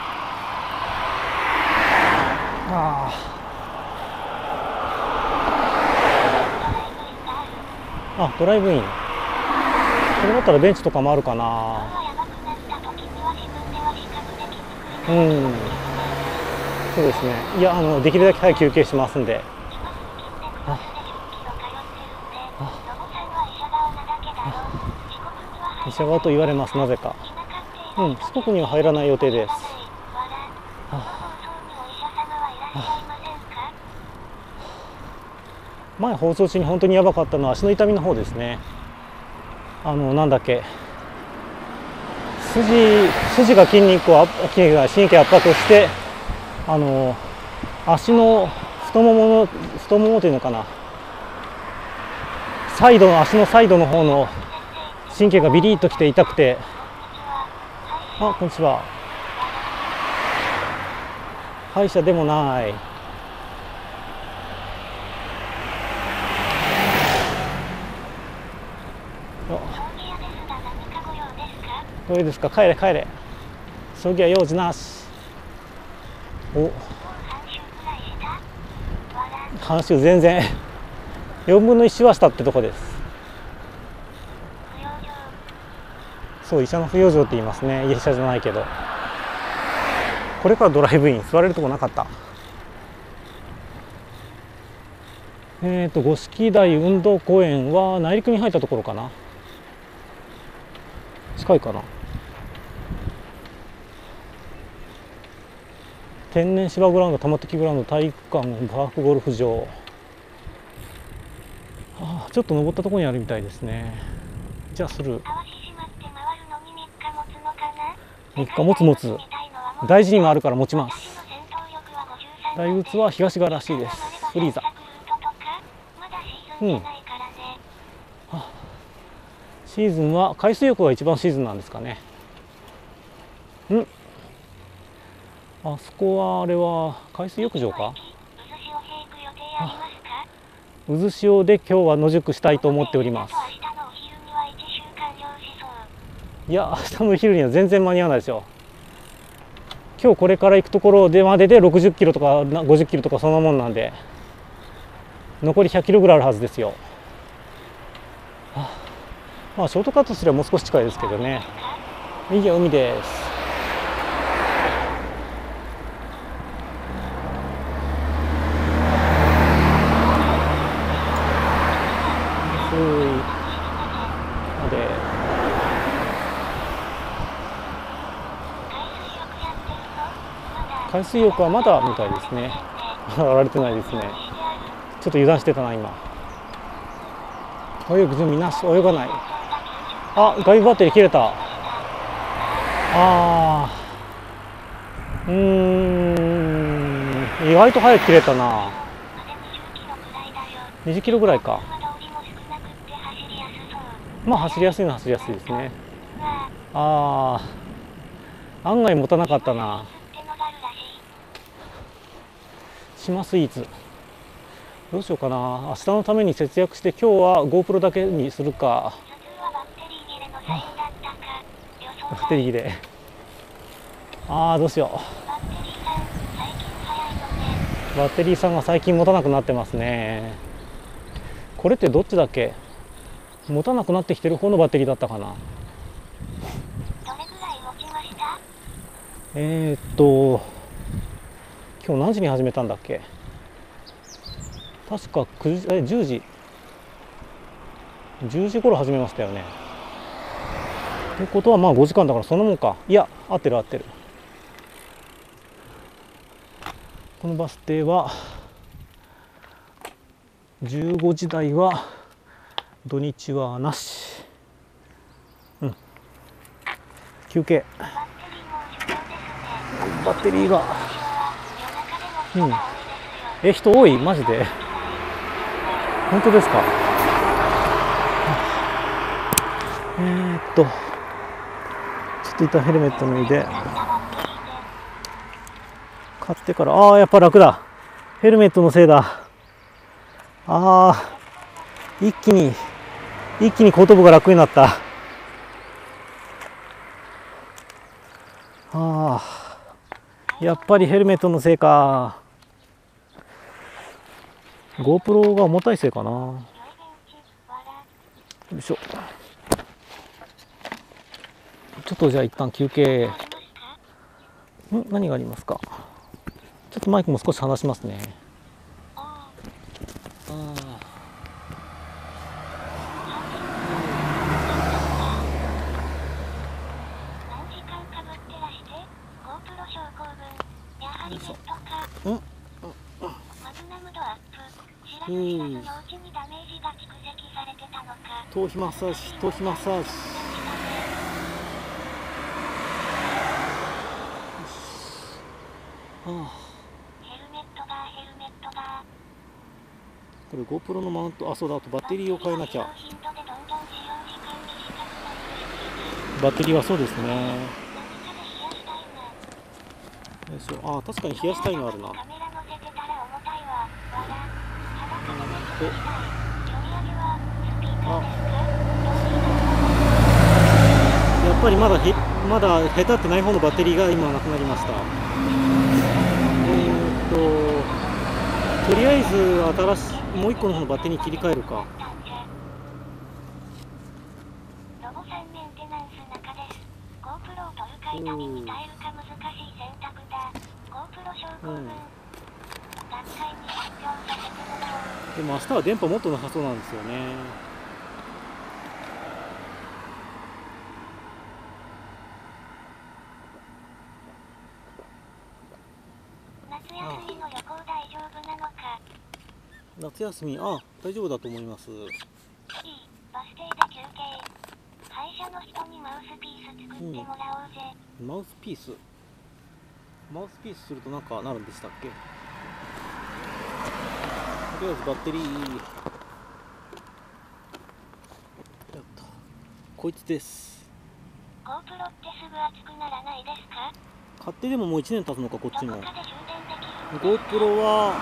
ドライブイン。それだったらベンチとかもあるかな。そうですね。いや、できるだけ早く休憩しますんで。医者側と言われます、なぜか。四国には入らない予定です。前放送中に本当にやばかったのは足の痛みの方ですね。 なんだっけ、筋が神経圧迫して、足の太ももというのかな、足のサイドの方の神経がビリッときて痛くて、あ、こんにちは。歯医者でもない。どうですか、帰れ帰れ。葬儀は用事なし。お、半周全然4分の1周はしたってとこです。そう、医者の不養生って言いますね。医者じゃないけど。これからドライブイン、座れるとこなかった。五色台運動公園は内陸に入ったところかな。近いかな。天然芝グラウンド、玉突きグラウンド、体育館、パークゴルフ場。ちょっと登ったところにあるみたいですね。じゃあスルー。3日持つ。大事にもあるから持ちます。大仏は東側らしいです。フリーザ。シーズンは海水浴が一番シーズンなんですかね。あそこはあれは海水浴場か。渦潮で今日は野宿したいと思っております。いや、明日のお昼には全然間に合わないでしょ。今日これから行くところでまでで60キロとか50キロとかそんなもんなんで、残り100キロぐらいあるはずですよ。まあショートカットすればもう少し近いですけどね。右は海です。海水浴はまだみたいですね。まだやられてないですね。ちょっと油断してたな今。泳ぐ準備なし、泳がない。あ、外部バッテリー切れた。意外と早く切れたな。20キロぐらいか。まあ走りやすいのは走りやすいですね。案外持たなかったな。島スイーツどうしようかな。明日のために節約して今日は GoPro だけにするか。バッテリー切れ。どうしよう。バッテリーさんが最近持たなくなってますね。これってどっちだっけ。持たなくなってきてる方のバッテリーだったかな。今日何時に始めたんだっけ。確か10時頃始めましたよね。ってことはまあ5時間だからそのもんか。いや、合ってる合ってる。このバス停は15時台は土日はなし。休憩。バッテリーが人多いマジで。本当ですか。ちょっと一旦ヘルメット脱いで買ってから、やっぱ楽だ。ヘルメットのせいだ。一気に後頭部が楽になった。やっぱりヘルメットのせいか。GoPro が重たいせいかな。よいしょ。ちょっとじゃあ一旦休憩。何がありますか。ちょっとマイクも少し離しますね。 頭皮マッサージ、頭皮マッサージ。ああ、 ヘルメットだ、ヘルメットだ。 これ GoPro のマウント、あ、そうだ、あとバッテリーを変えなきゃ。バッテリーはそうですね。よいしょ。あ、確かに冷やしたいのあるな。やっぱりまだ下手ってない方のバッテリーが今なくなりました。とりあえず新しいもう一個の方のバッテリーに切り替えるか。 ロボさんメンテナンス中です。GoPro を撮るか痛みに耐えるか難しい選択だ。GoPro 症候群。学会に発表させてもらおう。 でも明日は電波もっとなさそうなんですよね。 夏休みの旅行大丈夫なのか。 夏休み、あ、大丈夫だと思います。 いい、バス停で休憩。会社の人にマウスピース作ってもらおうぜ。 マウスピース。マウスピースするとなんかなるんでしたっけ。とりあえずバッテリー。やった。こいつです。 GoPro ってすぐ熱くならないですか？ 買ってでももう1年経つのか、こっちの。 どこかで充電できるんですか？ GoPro は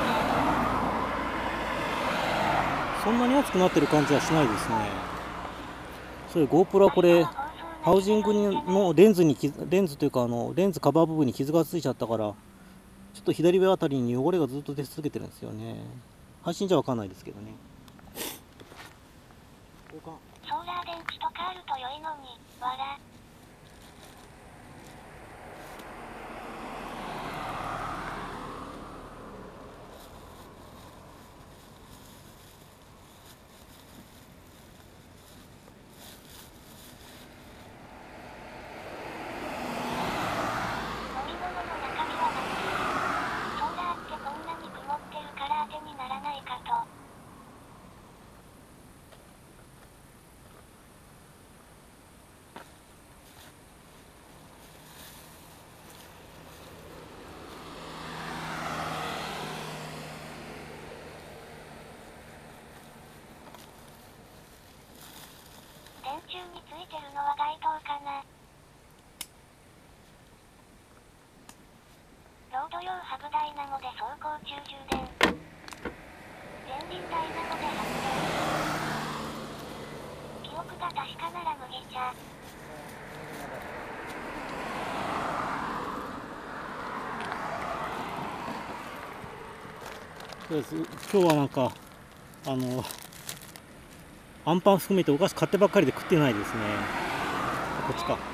そんなに熱くなってる感じはしないですね。それ GoPro はこれハウジングのレンズというかレンズカバー部分に傷がついちゃったから、ちょっと左上あたりに汚れがずっと出続けてるんですよね。配信じゃわかんないですけどね。交換。 ソーラー電池とかあると良いのに、わら。飲み物の中身は何？ソーラーってこんなに曇ってるから当てにならないかと。電柱についてるのは街灯かな。ロード用ハブダイナモで走行中充電。前輪ダイナモで発電。記憶が確かなら麦茶。 とりあえず今日はなんかアンパン含めてお菓子買ってばっかりで食ってないですね。こっちか。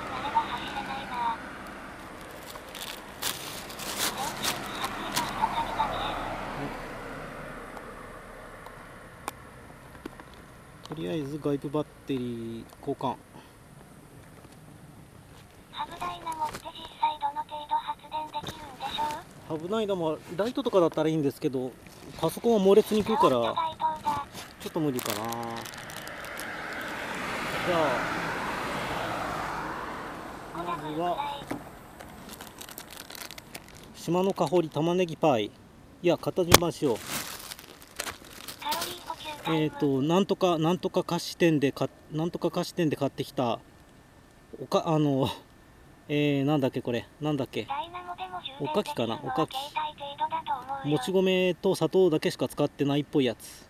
とりあえず外部バッテリー交換。 ハブダイナモって実際どの程度発電できるんでしょう？ 危ないのもライトとかだったらいいんですけど、パソコンは猛烈に食うからちょっと無理かな。じゃあまずは島の香り玉ねぎパイ。いや、型順番しよう。なんとか菓子店で買ってきたなんだっけこれ、なんだっけ、おかきかな、おかき。もち米と砂糖だけしか使ってないっぽいやつ。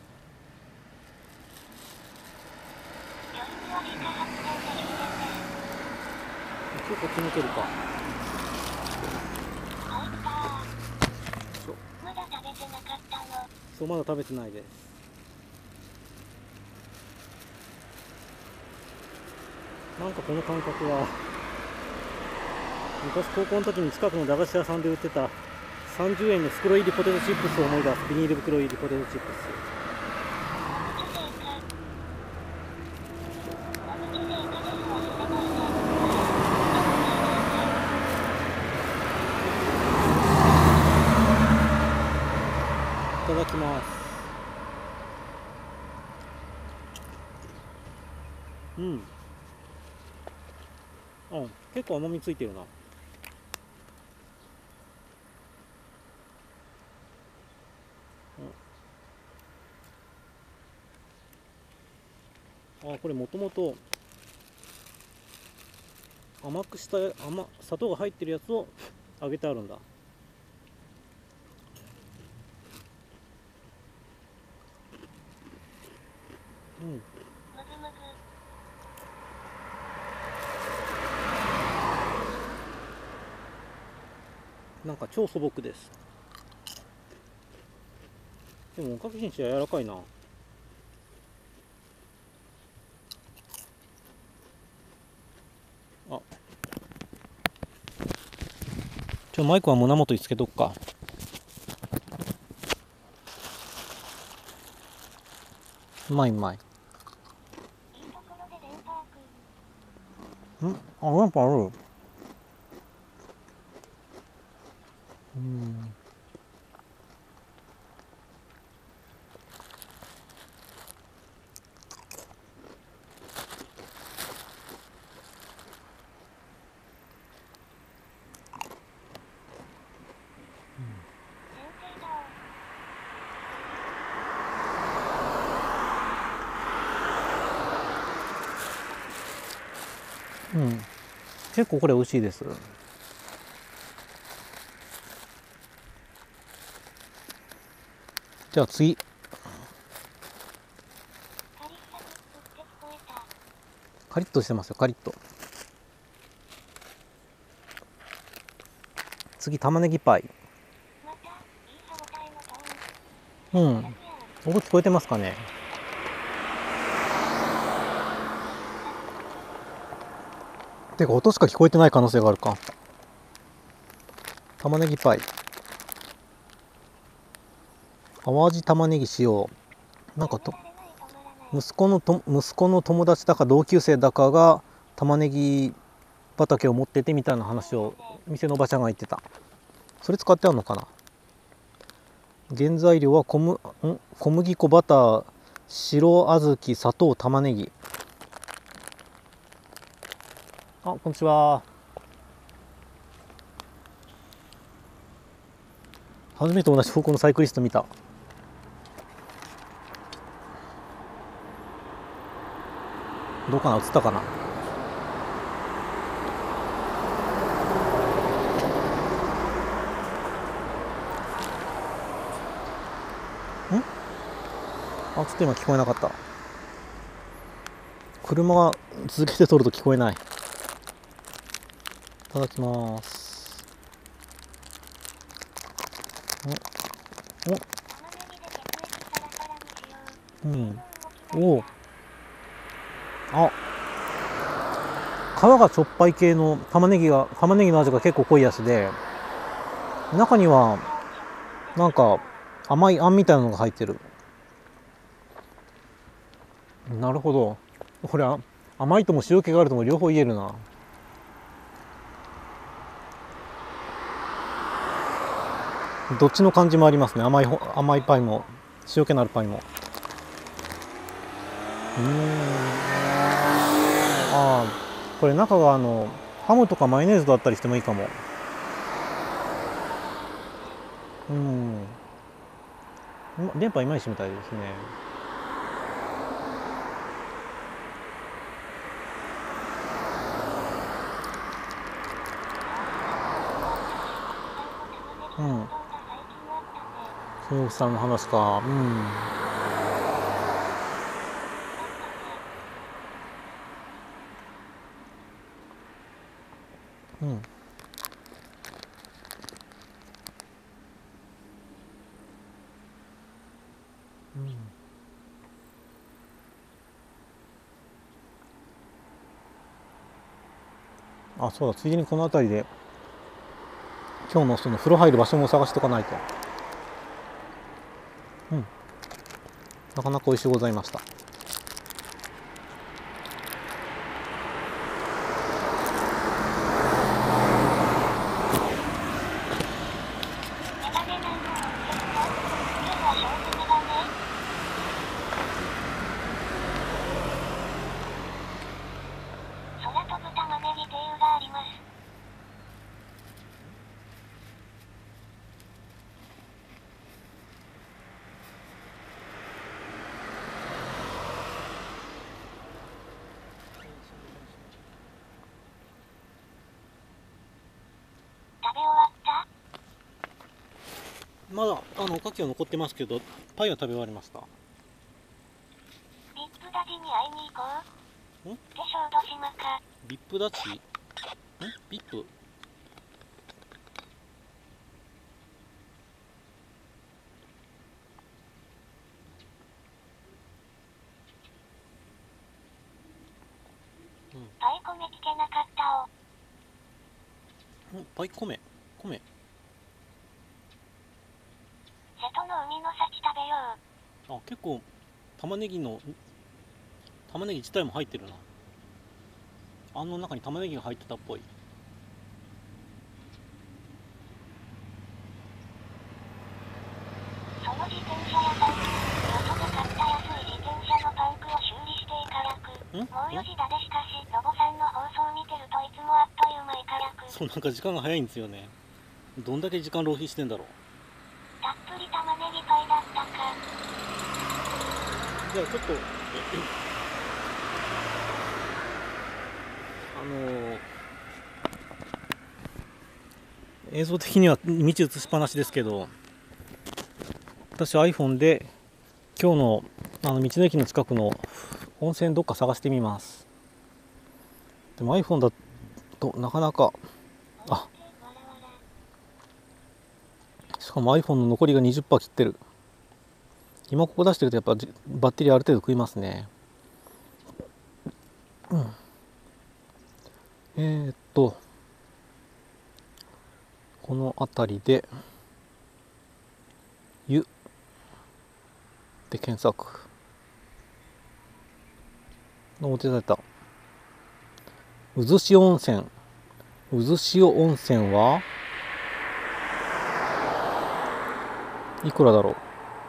一応こっち抜けるか。 まだ食べてなかったの？ そう、まだ食べてないです。なんかこの感覚は昔高校の時に近くの駄菓子屋さんで売ってた30円の袋入りポテトチップスを思い出す。ビニール袋入りポテトチップス。いただきます。 うん結構甘みついてるな。これもともと甘くした砂糖が入ってるやつを揚げてあるんだ。 むずむず。 なんか超素朴です。でもおかきにしては柔らかいな。マイクは胸元につけとくか。うまい。 いいところで電パーク。 電波ある。 先生だ。 結構これ美味しいです。じゃあ次。カリッとしてますよ、カリッと。次、玉ねぎパイ。 またいい歯応えのトーン。 音聞こえてますかね。てか音しか聞こえてない可能性があるか。玉ねぎパイ、淡路玉ねぎ使用。なんか息子の友達だか同級生だかが玉ねぎ畑を持っててみたいな話を店のおばちゃんが言ってた。それ使ってあるのかな。原材料は小麦粉、バター、白小豆、砂糖、玉ねぎ。こんにちは。初めて同じ方向のサイクリスト見た。どうかな、映ったかな。ちょっと今聞こえなかった。車が続けて撮ると聞こえない。いただきます。皮がしょっぱい系の玉ねぎの味が結構濃いやつで、中にはなんか甘いあんみたいなのが入ってる。なるほど。これ甘いとも塩気があるとも両方言えるな。どっちの感じもありますね。甘いパイも塩気のあるパイも。これ中がハムとかマヨネーズだったりしてもいいかも。電波いまいちみたいですね。そさんの話か。そうだ、ついでにこの辺りで今日のその風呂入る場所も探しておかないと。なかなか美味しゅうございました。 まだおかきは残ってますけど、パイは食べ終わりました。 ビップダディに会いに行こう。で、小豆島か。 ビップダチビップパイ米聞けなかったパイ米瀬戸の海の幸食べよう。 結構玉ねぎ自体も入ってるな。あの中に玉ねぎが入ってたっぽい。 その自転車屋さん、よそで買った安い自転車のパンクを修理していからく。もう4時だで。しかし、ロボさんの放送見てるといつもあっという間いからく。 そう、なんか時間が早いんですよね。どんだけ時間浪費してんだろう。 たっぷり玉ねぎパイだったか。 じゃあちょっと映像的には道映しっぱなしですけど、私は iPhone で今日の道の駅の近くの温泉どっか探してみます。でも iPhone だとなかなか、しかも iPhone の残りが 20% 切ってる。今ここ出してるとやっぱバッテリーある程度食いますね。この辺りで湯で検索の出た渦潮温泉。渦潮温泉はいくらだろう。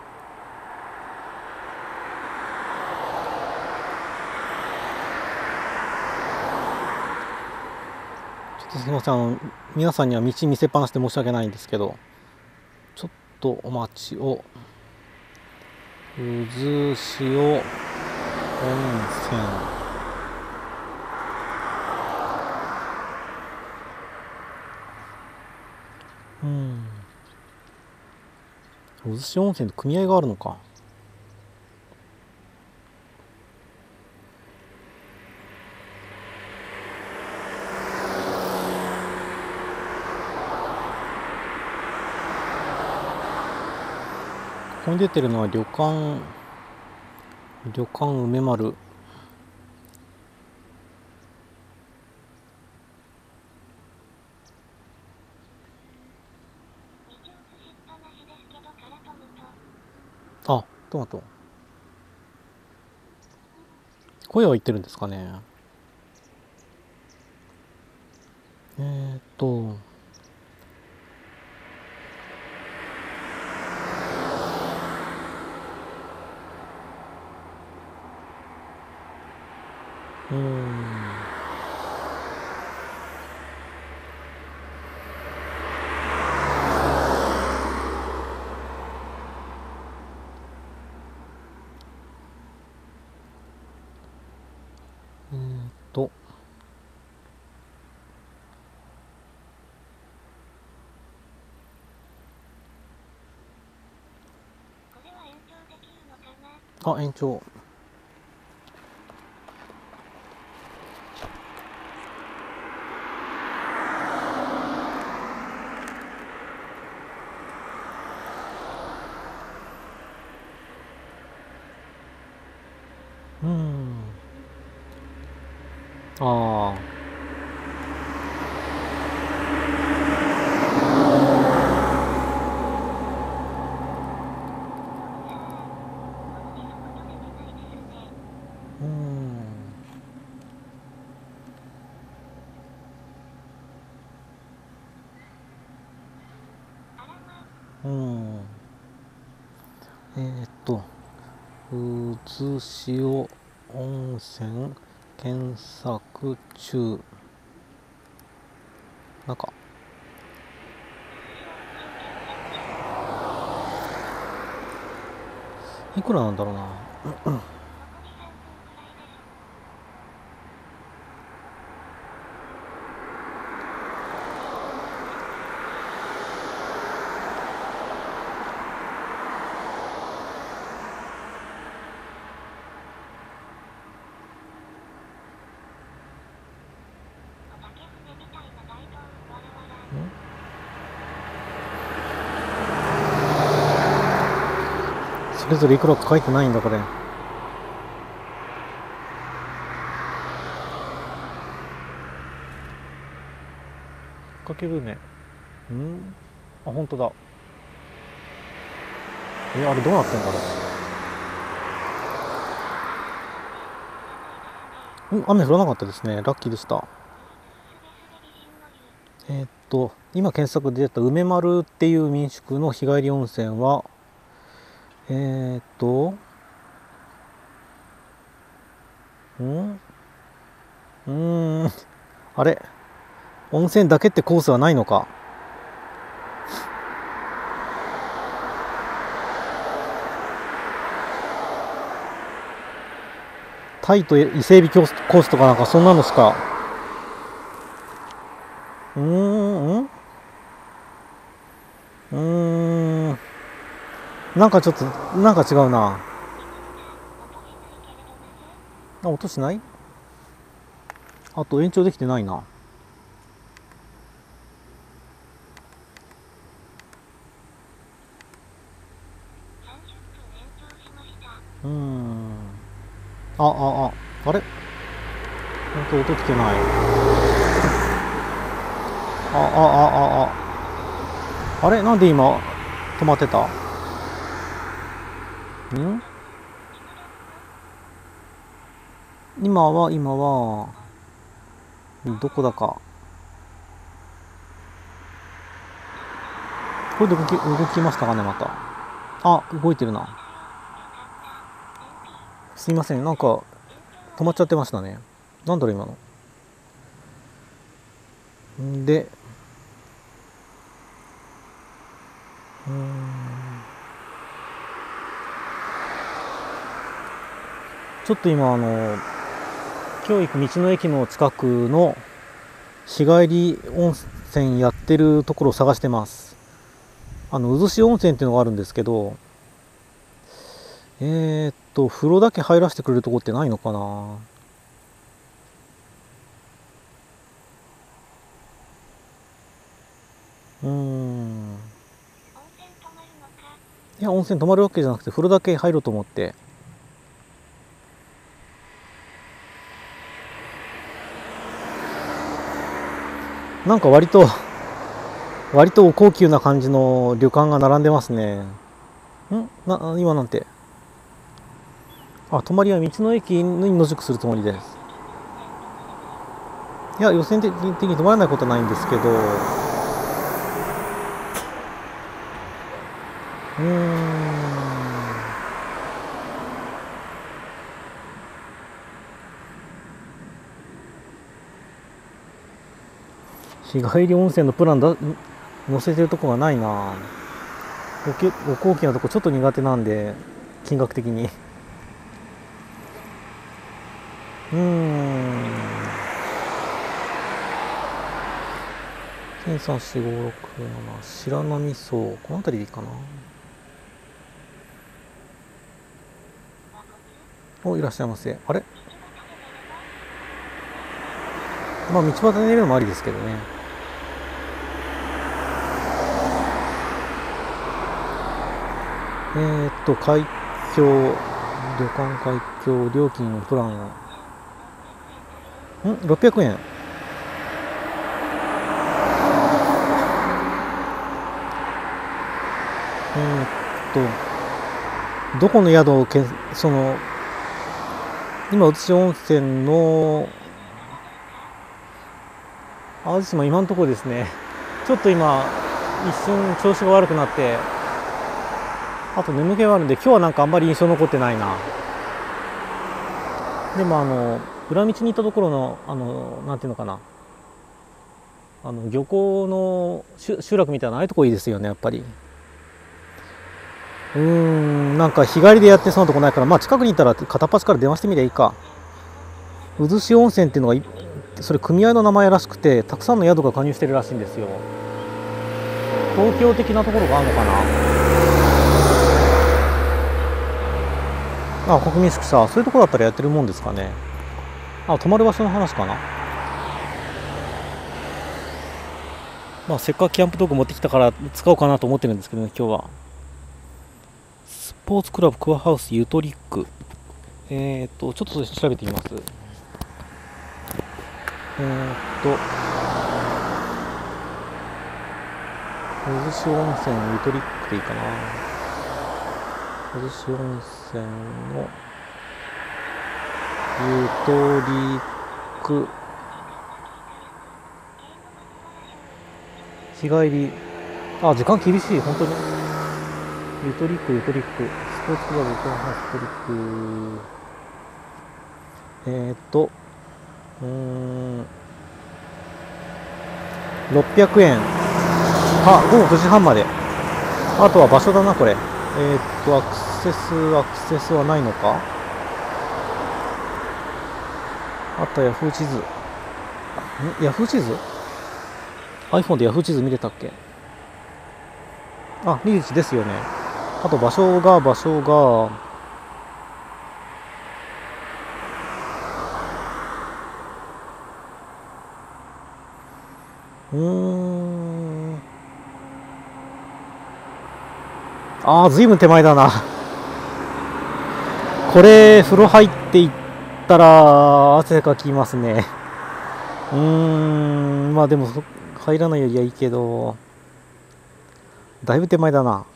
ちょっとすみません、皆さんには道見せっぱなしで申し訳ないんですけど、ちょっとお待ちを。渦潮温泉、渦潮温泉と組合があるのか。ここに出てるのは旅館梅丸。トマト。声は言ってるんですかね。延長。渦潮温泉検索中。いくらなんだろうな。 それぞれいくらか書いてないんだこれ。かけるね。あ、本当だ。あれどうなってんだろう。雨降らなかったですね。ラッキーでした。今検索で出た梅丸っていう民宿の日帰り温泉は、あれ、温泉だけってコースはないのか。タイと伊勢海老コースとかなんかそんなのしか。なんかちょっとなんか違うな。音しない？あと延長できてないな。あれ？本当音来てない。あれなんで今止まってた？今はどこだか。これで動きましたかね。また動いてるな。すいません、なんか止まっちゃってましたね。なんだろう今ので。ちょっと今今日行く道の駅の近くの日帰り温泉やってるところを探してます。渦潮温泉っていうのがあるんですけど、風呂だけ入らせてくれるとこってないのかな。いや、温泉泊まるわけじゃなくて風呂だけ入ろうと思って。なんか割と高級な感じの旅館が並んでますね。今なんて。泊まりは道の駅に野宿するつもりです。いや、予選的に泊まらないことはないんですけど、日帰り温泉のプラン載せてるとこがないな。お高級なとこちょっと苦手なんで、金額的に。1345677白波荘、この辺りでいいかな。いらっしゃいませ。あれ、道端で寝るのもありですけどね。海峡、旅館海峡料金のプランを600円。どこの宿を今渦潮温泉の淡路島、今のところですね、ちょっと今一瞬調子が悪くなって、あと眠気があるんで今日はなんかあんまり印象残ってないな。でも裏道に行ったところのなんていうのかな、漁港の集落みたいなああいうとこいいですよね、やっぱり。なんか日帰りでやってそうなとこないから、近くにいたら片っ端から電話してみりゃいいか。渦潮温泉っていうのがそれ組合の名前らしくて、たくさんの宿が加入してるらしいんですよ。東京的なところがあるのかな。国民宿舎、そういうところだったらやってるもんですかね。泊まる場所の話かな。せっかくキャンプ道具持ってきたから使おうかなと思ってるんですけどね、今日は。 ポーツクラブクアハウスユトリック。ちょっと調べてみます。渦潮温泉ユトリックでいいかな。渦潮温泉のユトリック日帰り。あ、時間厳しい、本当に。ユトリック、スポーツクラブ、ユトリック。600円。あ、午後9時半まで。あとは場所だな、これ。アクセスはないのか。あったヤフー地図。ヤフー地図 ?iPhone でヤフー地図見れたっけ。あ、2日ですよね。あと場所が、ずいぶん手前だな。これ、風呂入っていったら、汗かきますね。まあでも、入らないよりはいいけど、だいぶ手前だな。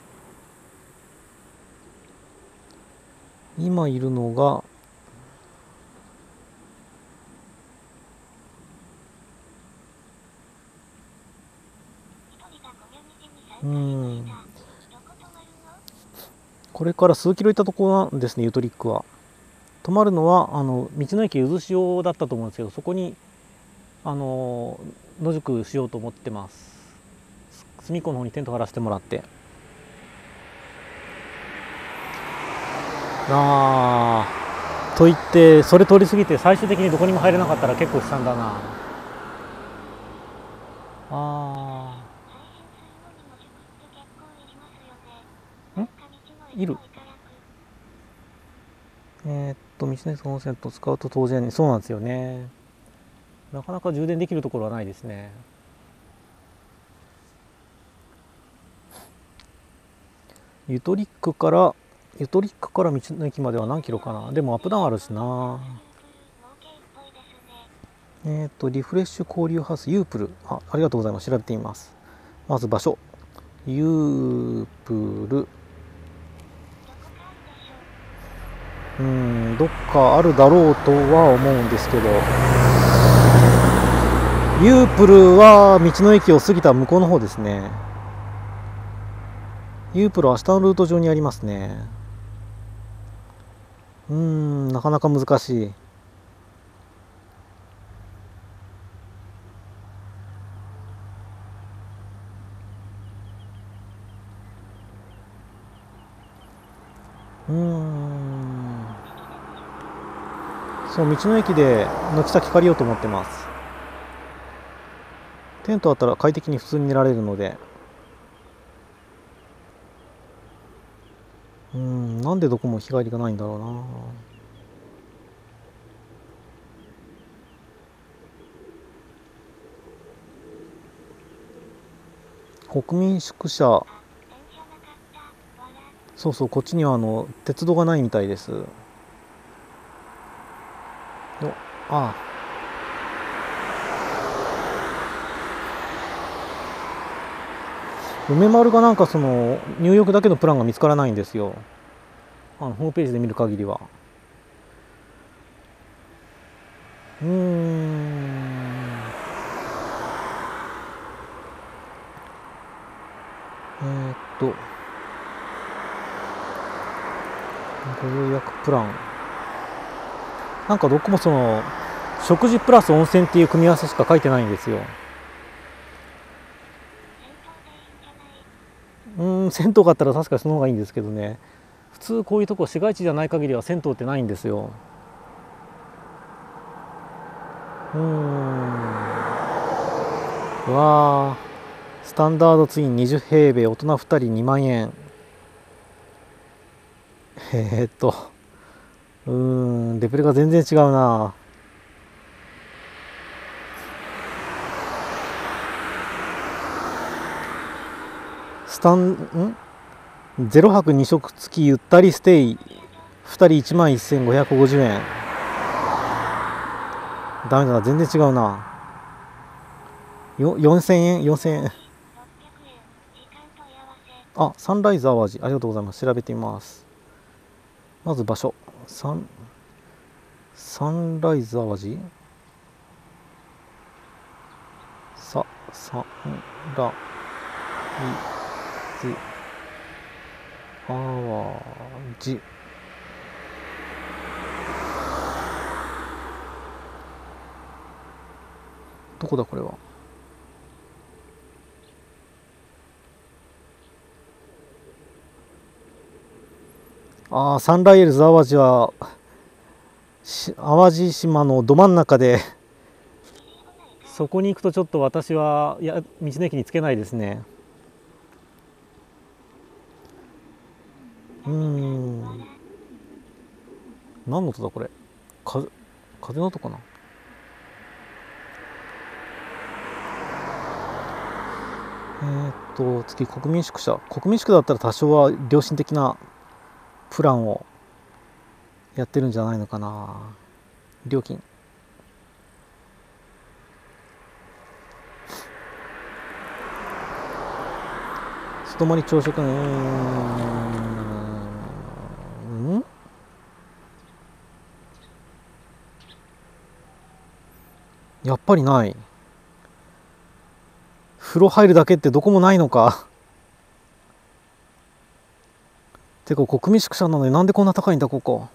今いるのが、これから数キロ行ったところなんですね、ユトリックは。泊まるのは道の駅渦潮だったと思うんですけど、そこに野宿しようと思ってます。隅っこの方にテント張らせてもらって。と言ってそれ通り過ぎて最終的にどこにも入れなかったら結構悲惨だな。いる。道の駅温泉と使うと当然、そうなんですよね。なかなか充電できるところはないですね。ユトリックから道の駅までは何キロかな。でもアップダウンあるしな。リフレッシュ交流ハウスユープル。ありがとうございます。調べてみます。まず場所。ユープル。どっかあるだろうとは思うんですけど、ユープルは道の駅を過ぎた向こうの方ですね。ユープルは下のルート上にありますね。なかなか難しい。そう、道の駅で軒先借りようと思ってます。テントあったら快適に普通に寝られるので。なんでどこも日帰りがないんだろうな。国民宿舎。そうそう、こっちには鉄道がないみたいです。梅丸がなんか入浴だけのプランが見つからないんですよ。ホームページで見る限りは。ご予約プラン。なんかどこも食事プラス温泉っていう組み合わせしか書いてないんですよ。銭湯があったら確かにその方がいいんですけどね。普通こういうとこ市街地じゃない限りは銭湯ってないんですよ。スタンダードツイン20平米、大人2人2万円。デプレが全然違うな。 0泊2食付きゆったりステイ2人11,550円。ダメだな、全然違うな。4000円、4000円。あ、サンライズ淡路、ありがとうございます。調べてみます。まず場所、サンライズ淡路、サンライズ淡路。どこだこれは。ああ、サンライズ淡路は淡路島のど真ん中でそこに行くとちょっと私は道の駅につけないですね。何の音だこれ。風の音かな。次国民宿舎。国民宿だったら多少は良心的なプランをやってるんじゃないのかな。料金外回り朝食やっぱりない。風呂入るだけってどこもないのか。てか国民宿舎なのになんでこんな高いんだここ。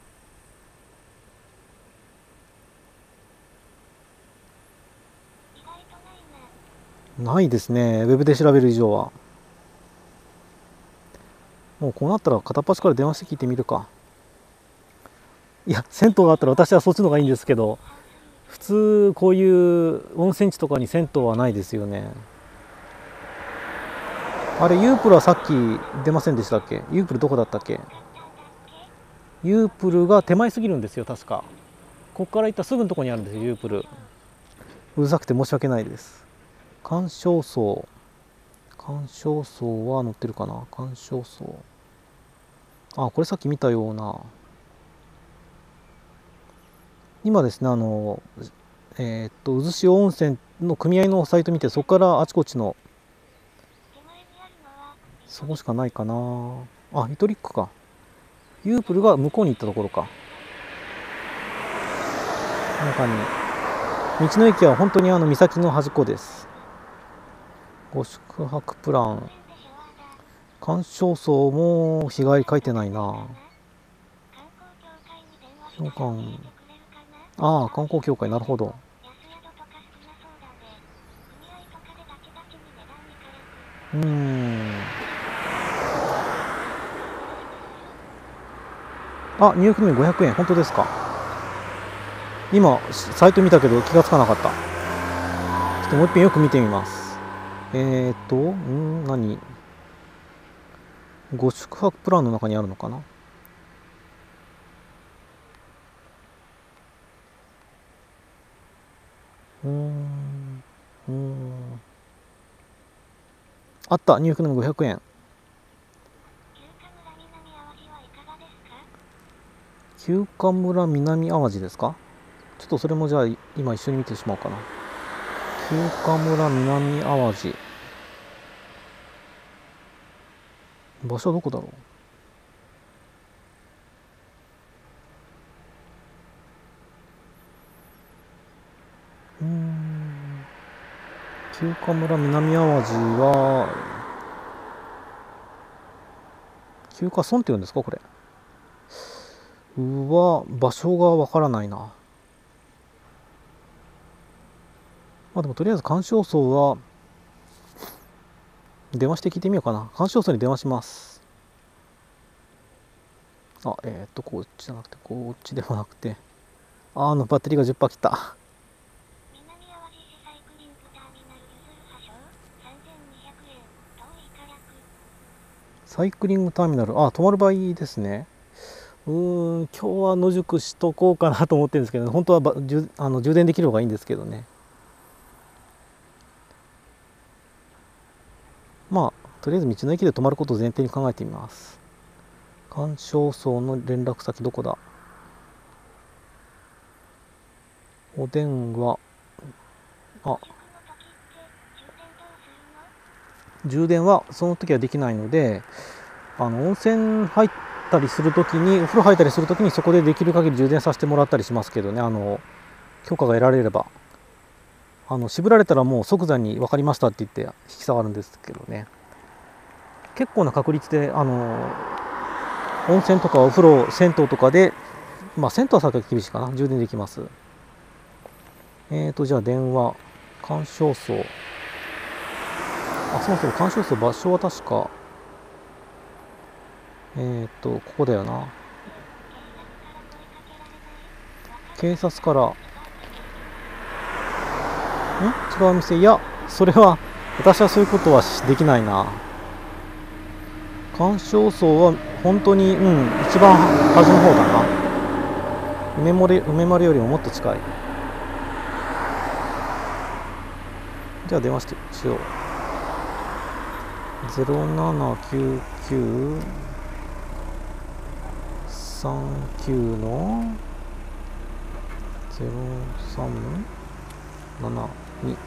ないですね、ウェブで調べる以上は。もうこうなったら片っ端から電話して聞いてみるか。いや、銭湯があったら私はそっちの方がいいんですけど、普通こういう温泉地とかに銭湯はないですよね。あれユープルはさっき出ませんでしたっけ。ユープルどこだったっけ。ユープルが手前すぎるんですよ確か。ここから行ったらすぐのとこにあるんですよユープル。うるさくて申し訳ないです。鑑賞層は載ってるかな。鑑賞層、あ、これさっき見たような。今ですね渦潮温泉の組合のサイト見て、そこからあちこちのそこしかないかな。あ、イトリックか。ユープルが向こうに行ったところか。中に道の駅は本当に岬の端っこです。ご宿泊プラン、鑑賞層も日帰り書いてないな。評価、ああ、観光協会、なるほど。あ、入浴料500円、本当ですか。今サイト見たけど気がつかなかった。ちょっともう一遍よく見てみます。何、ご宿泊プランの中にあるのかな。あった、入浴料500円。休暇村南淡路ですか。ちょっとそれもじゃあ今一緒に見てしまおうかな。休暇村南淡路、場所はどこだろう。休暇村南淡路は休暇村っていうんですかこれ。場所がわからないな。まあでもとりあえず鑑賞層は電話して聞いてみようかな。鑑賞層に電話します。あ、こっちじゃなくて、こっちではなくて、バッテリーが10%切った。サイクリングターミナル、泊まる場合ですね。今日は野宿しとこうかなと思ってるんですけど、本当は充電できる方がいいんですけどね。まあとりあえず道の駅で泊まることを前提に考えてみます。鑑賞層の連絡先どこだ。お電話。あ、充電はその時はできないので、温泉入ったりする時に、お風呂入ったりする時にそこでできる限り充電させてもらったりしますけどね、許可が得られれば。渋られたらもう即座に分かりましたって言って引き下がるんですけどね。結構な確率で温泉とかお風呂、銭湯とかで、まあ銭湯は先は厳しいかな、充電できます。じゃあ電話、鑑賞層。そもそも鑑賞層、場所は確かここだよな。警察から違う店。いや、それは私はそういうことはできないな。鑑賞層は本当に一番端の方だな。梅丸よりももっと近い。じゃあ電話しよう。079939の0372。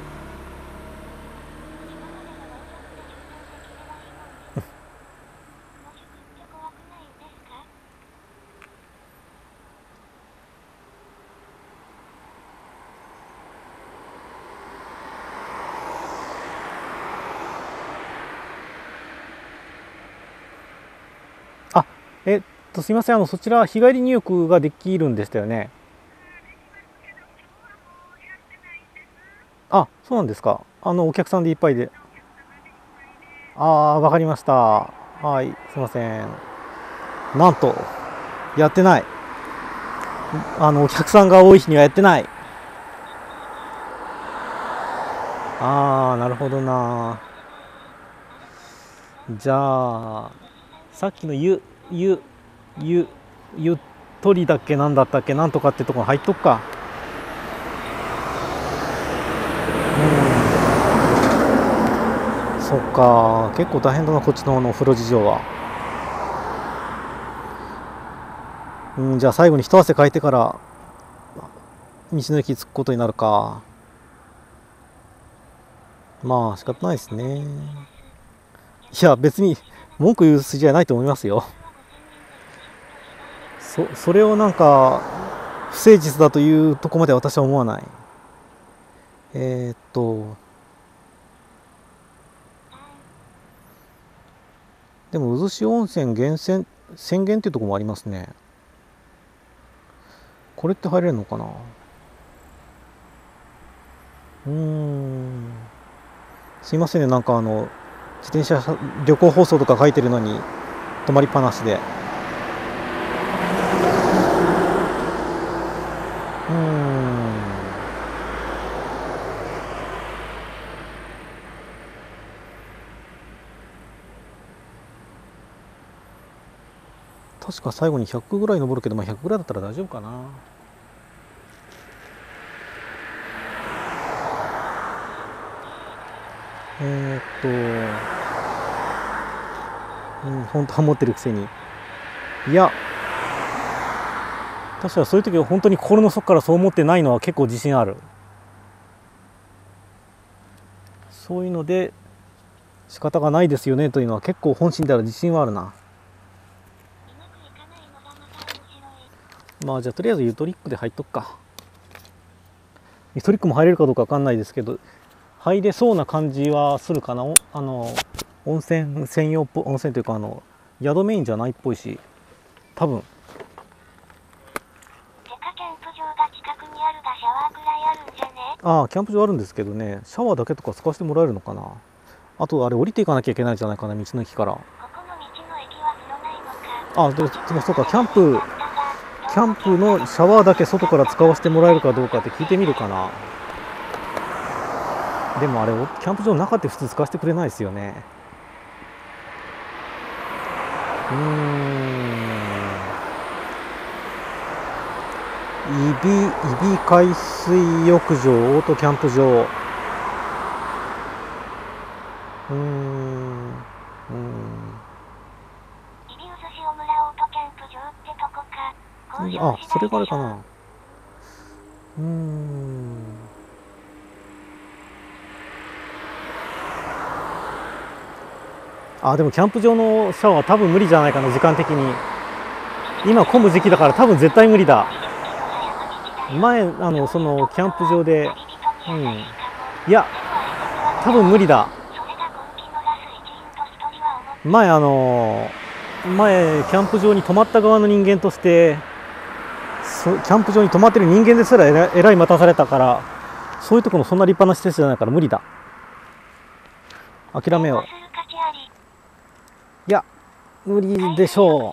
すいません、そちら日帰り入浴ができるんでしたよね。そうなんですか。お客さんでいっぱいで。わかりました。はい、すいません。なんとやってない。お客さんが多い日にはやってない。なるほどな。じゃあさっきのゆとりだっけ、なんだったっけ、なんとかってとこに入っとくか。そっか、結構大変だな、こっちのお風呂事情は。じゃあ最後に一汗かいてから道の駅着くことになるか。まあ仕方ないですね。いや別に文句言う筋合いないと思いますよ。それをなんか不誠実だというとこまで私は思わない。でも渦潮温泉源泉泉源っていうところもありますね。これって入れるのかな。すいませんね、なんか自転車旅行放送とか書いてるのに止まりっぱなしで。確か最後に100ぐらい登るけど、100ぐらいだったら大丈夫かな。本当は持ってるくせに。いや、確かそういう時は本当に心の底からそう思ってないのは結構自信ある。そういうので仕方がないですよねというのは結構本心である自信はあるな。まあじゃあとりあえずユトリックで入っとくか。ユトリックも入れるかどうかわかんないですけど、入れそうな感じはするかな。温泉専用っぽい、温泉というか宿メインじゃないっぽいし、多分。 キャンプ場が近くにあるがシャワーくらいあるんじゃね。 キャンプ場あるんですけどね、シャワーだけとか使わせてもらえるのかな。あとあれ降りていかなきゃいけないんじゃないかな、道の駅から。 ここの道の駅は風呂ないのか。 でもそうか、キャンプのシャワーだけ外から使わせてもらえるかどうかって聞いてみるかな。でもあれキャンプ場の中って普通使わせてくれないですよね。揖斐海水浴場、オートキャンプ場。 あ、それがあれかな。あ、でもキャンプ場のシャワー多分無理じゃないかな、時間的に。今混む時期だから多分絶対無理だ。前そのキャンプ場で、いや多分無理だ。前キャンプ場に泊まった側の人間としてキャンプ場に泊まってる人間ですらえらい待たされたから、そういうところもそんな立派な施設じゃないから無理だ。諦めよう。いや無理でしょう。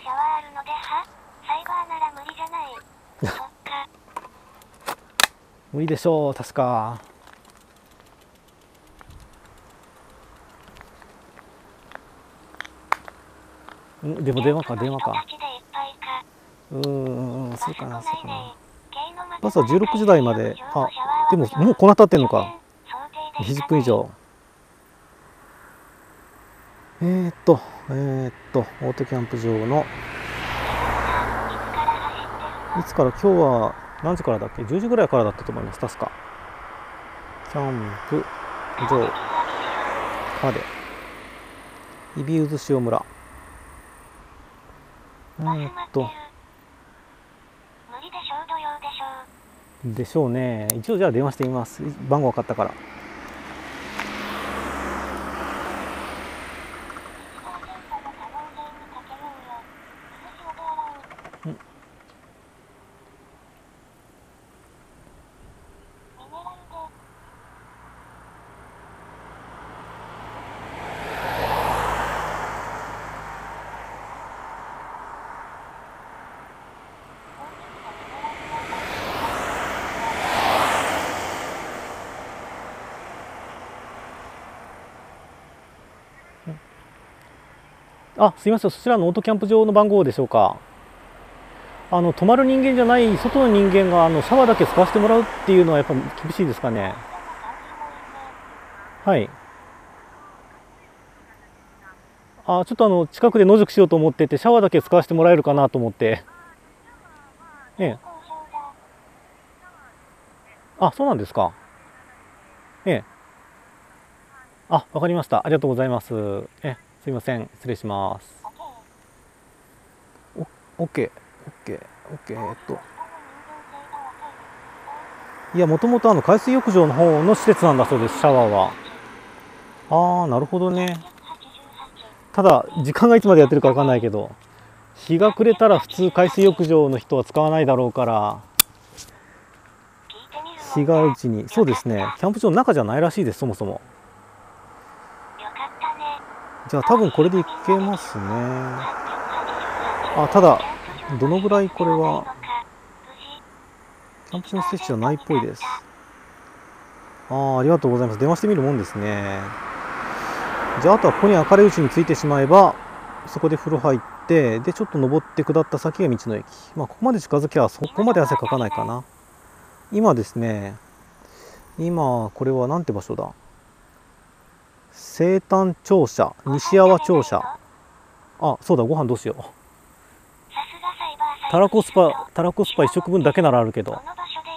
無理でしょう、確か。でも電話か。そうかな。バスは16時台まで。あ、でももうこんな経ってんのか。20分以上。大手キャンプ場のいつから今日は何時からだっけ。10時ぐらいからだったと思います、確か。キャンプ場までイビウズ塩村。でしょうね。一応じゃあ電話してみます。番号分かったから。あ、すみません、そちらのオートキャンプ場の番号でしょうか。泊まる人間じゃない外の人間がシャワーだけ使わせてもらうっていうのはやっぱ厳しいですかね。はい。ちょっと近くで野宿しようと思ってて、シャワーだけ使わせてもらえるかなと思って。あ、そうなんですか。わかりました。ありがとうございます。すいません、失礼します。オッケー。いや、もともと海水浴場の方の施設なんだそうです、シャワーは。なるほどね。ただ時間がいつまでやってるか分かんないけど、日が暮れたら普通海水浴場の人は使わないだろうから、日がうちに。そうですね、キャンプ場の中じゃないらしいです、そもそも。じゃあ多分これでいけますね。ただどのぐらいこれはキャンプ場の施設じゃないっぽいです。ありがとうございます。電話してみるもんですね。じゃああとはここに明るいうちに着いてしまえば、そこで風呂入って、でちょっと登って下った先が道の駅。ここまで近づきゃそこまで汗かかないかな。今ですね、これはなんて場所だ。西丹庁舎、西粟庁舎。そうだ、ご飯どうしよう。たらこスパ1食分だけならあるけど、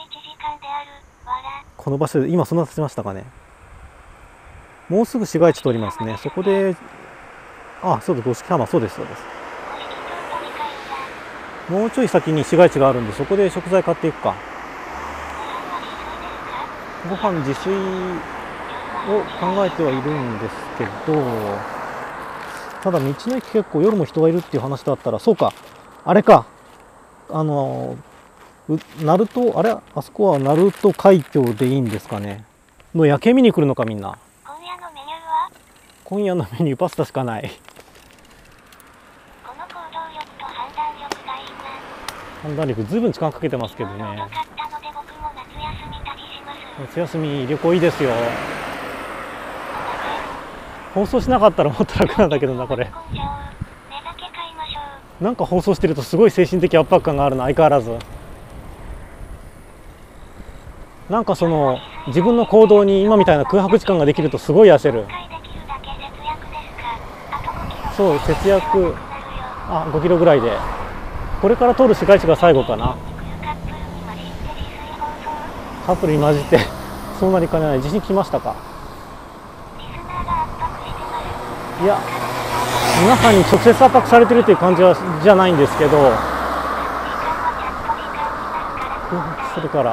この場所で今そんな経ちましたかね。もうすぐ市街地通りますね。そこでそうです、五色浜。そうです。もうちょい先に市街地があるんで、そこで食材買っていくか。ご飯自炊を考えてはいるんですけど、ただ道の駅結構夜も人がいるっていう話だったら、そうか、あれか、鳴門、あそこは鳴門海峡でいいんですかね。の夜景見に来るのか、みんな。今夜のメニューパスタしかない。判断力ずいぶん時間かけてますけどね。夏休み旅行いいですよ。放送しなかったらもっと楽なんだけどな、これ。なんか放送してるとすごい精神的圧迫感があるな、相変わらず。なんか自分の行動に今みたいな空白時間ができるとすごい焦る。そう、節約5キロぐらいで。 これから通る市街地が最後かな。カップルに混じってそうなりかねない。地震来ましたか？いや、皆さんに直接圧迫されてるという感じはじゃないんですけど、それから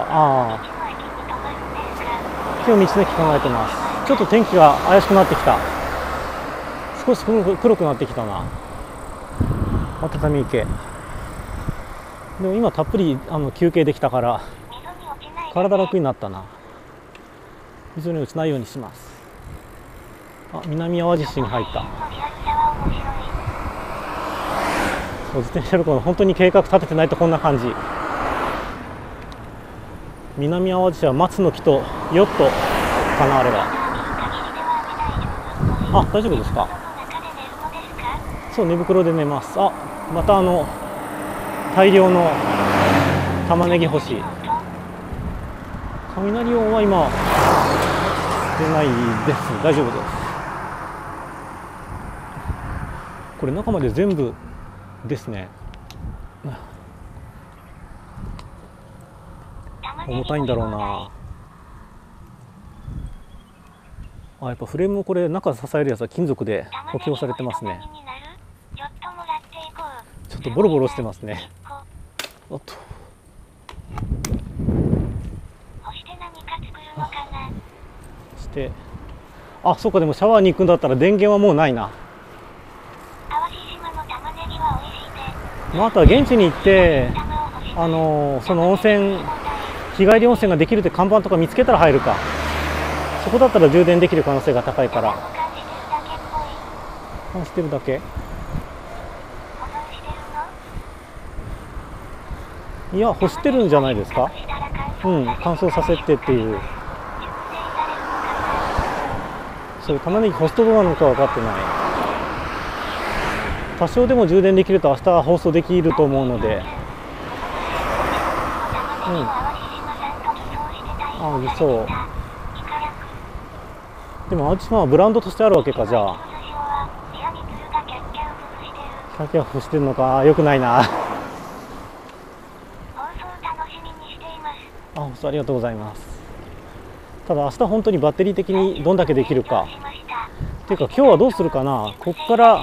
今日道の駅考えてます。ちょっと天気が怪しくなってきた。少し黒くなってきたな。温め池。でも今たっぷり休憩できたから体楽になったな。水に落ちないようにします。南淡路市に入った。そう、自転車旅行の本当に計画立ててないとこんな感じ。南淡路市は松の木とヨットかな、あれは。大丈夫ですか？そう、寝袋で寝ます。また大量の玉ねぎ干し。雷音は今出ないです。大丈夫です。これ中まで全部ですね。重たいんだろうな。やっぱフレームもこれ中支えるやつは金属で補強されてますね。ちょっとボロボロしてますね。おっと。そうか、でもシャワーに行くんだったら電源はもうないな。あとは現地に行ってその温泉、日帰り温泉ができるって看板とか見つけたら入るか。そこだったら充電できる可能性が高いから。保管してるだけ？いや、干してるんじゃないですか。乾燥させてっていう。それ玉ねぎ干すとどうなのか分かってない。多少でも充電できると明日放送できると思うので。そう。でも淡路島はブランドとしてあるわけか。じゃあ鮭は干してるのか。よくないな。放送ありがとうございます。ただ明日本当にバッテリー的にどんだけできるかっていうか、今日はどうするかな。ここから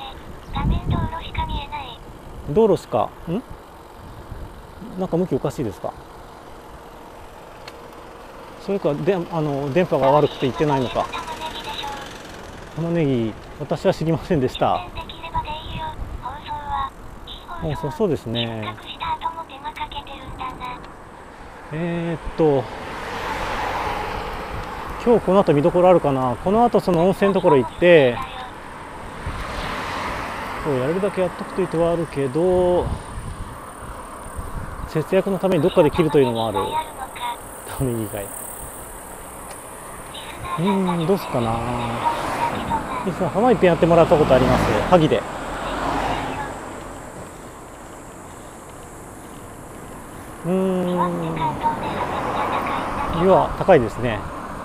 道路しかなんか向きおかしいですか。それか電波が悪くて行ってないのか。玉ねぎ、私は知りませんでした。そうですね。今日この後見どころあるかな。この後その温泉のところ行ってやれるだけやっとくという手はあるけど、節約のためにどっかで切るというのもある。玉ねぎ以外どうすっかな。浜一遍やってもらったことあります。萩で。湯は高いですね。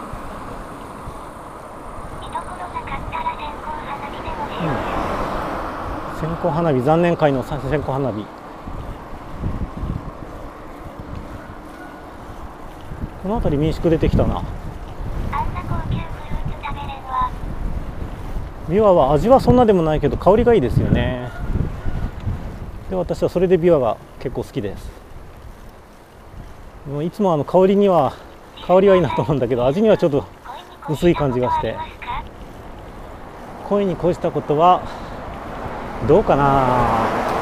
線香花火、残念会の線香花火。この辺り民宿出てきたな。ビワは味はそんなでもないけど香りがいいですよね。で、私はそれでビワが結構好きです。いつも香りはいいなと思うんだけど、味にはちょっと薄い感じがして。恋に恋したことはどうかな。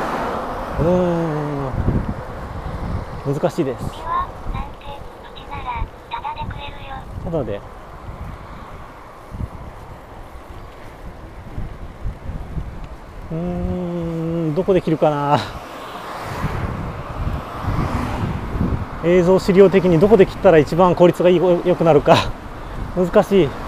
難しいです。ただで。どこで切るかな。映像資料的にどこで切ったら一番効率が良くなるか難しい。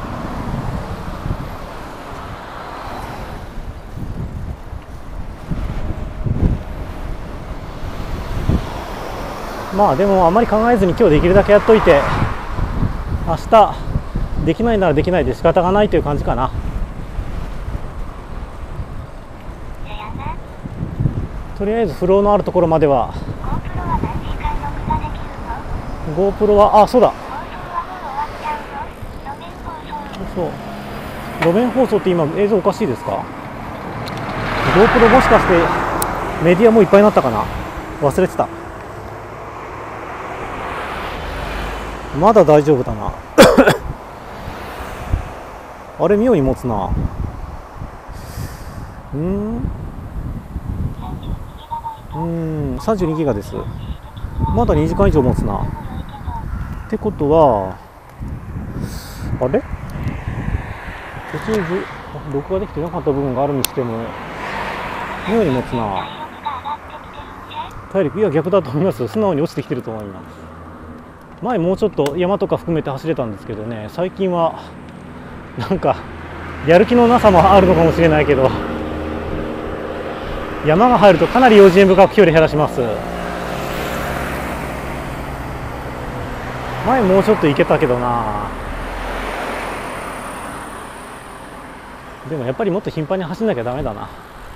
でもあまり考えずに今日できるだけやっといて、明日できないならできないで仕方がないという感じかな。 とりあえずフローのあるところまでは。 GoPro は何時間録画できるの？ GoPro は、あ、そうだ、 放送はもう終わっちゃうの？路面放送。 そう路面放送って今映像おかしいですか？ GoPro もしかしてメディアもいっぱいになったかな、忘れてた。まだ大丈夫だなあれ妙に持つな。32ギガです。まだ2時間以上持つな。ってことはあれ、途中録画できてなかった部分があるにしても妙に持つな。体力、いや逆だと思います。素直に落ちてきてると思います。前もうちょっと山とか含めて走れたんですけどね、最近はなんかやる気のなさもあるのかもしれないけど、山が入るとかなり用心深く距離減らします。前もうちょっと行けたけどな。でもやっぱりもっと頻繁に走んなきゃダメだな。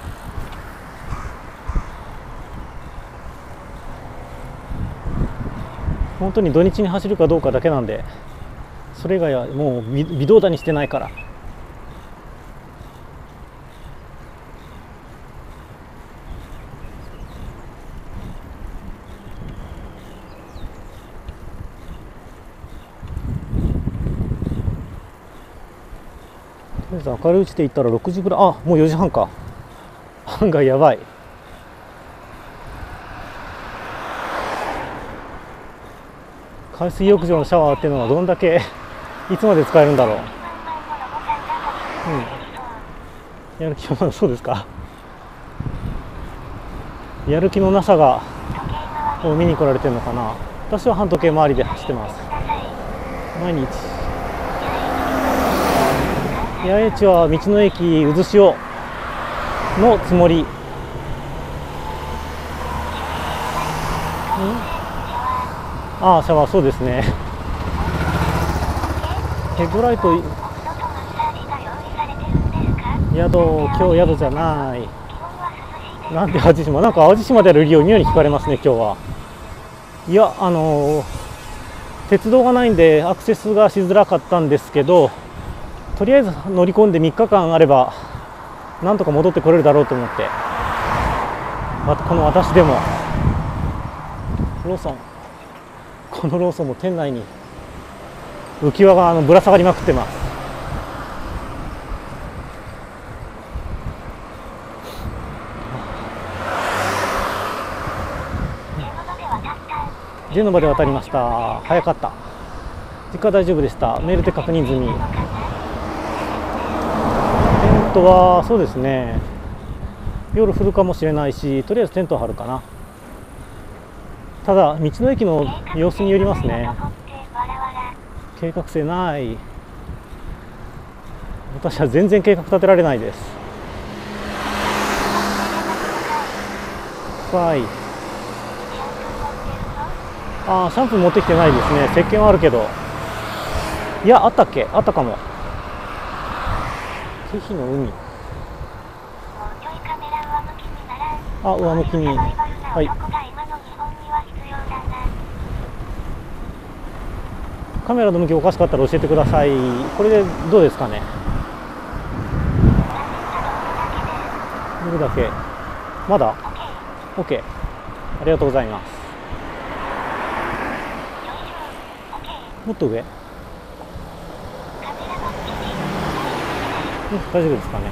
本当に土日に走るかどうかだけなんで、それ以外はもう微動だにしてないから。とりあえず明るいうちで行ったら6時ぐらい、あ、もう4時半か。案外やばい。海水浴場のシャワーっていうのはどんだけいつまで使えるんだろう。やる気はそうですか。やる気のなさがを見に来られてるのかな。私は半時計回りで走ってます、毎日。八重地は道の駅渦潮のつもり。ああ、シャワー、そうですね。ヘッドライト、宿、今日宿じゃない。なんで淡路島、なんか淡路島である売りを妙に聞かれますね、今日は。いや、鉄道がないんでアクセスがしづらかったんですけど、とりあえず乗り込んで3日間あればなんとか戻ってこれるだろうと思って、この私でもローソン、このローソンも店内に浮き輪がぶら下がりまくってます。ジェノバで渡りました。早かった。実家大丈夫でした。メールで確認済み。テントはそうですね、夜降るかもしれないし、とりあえずテントは張るかな。ただ道の駅の様子によりますね。計画性ない。私は全然計画立てられないです。はい。ああ、シャンプー持ってきてないですね。石鹸はあるけど、いや、あったっけ、あったかも。テヒの海、あ、上向きに、はい。カメラの向きおかしかったら教えてください。これでどうですかね。どれだけ、まだ OK、 ありがとうございます。もっと上、大丈夫ですかね。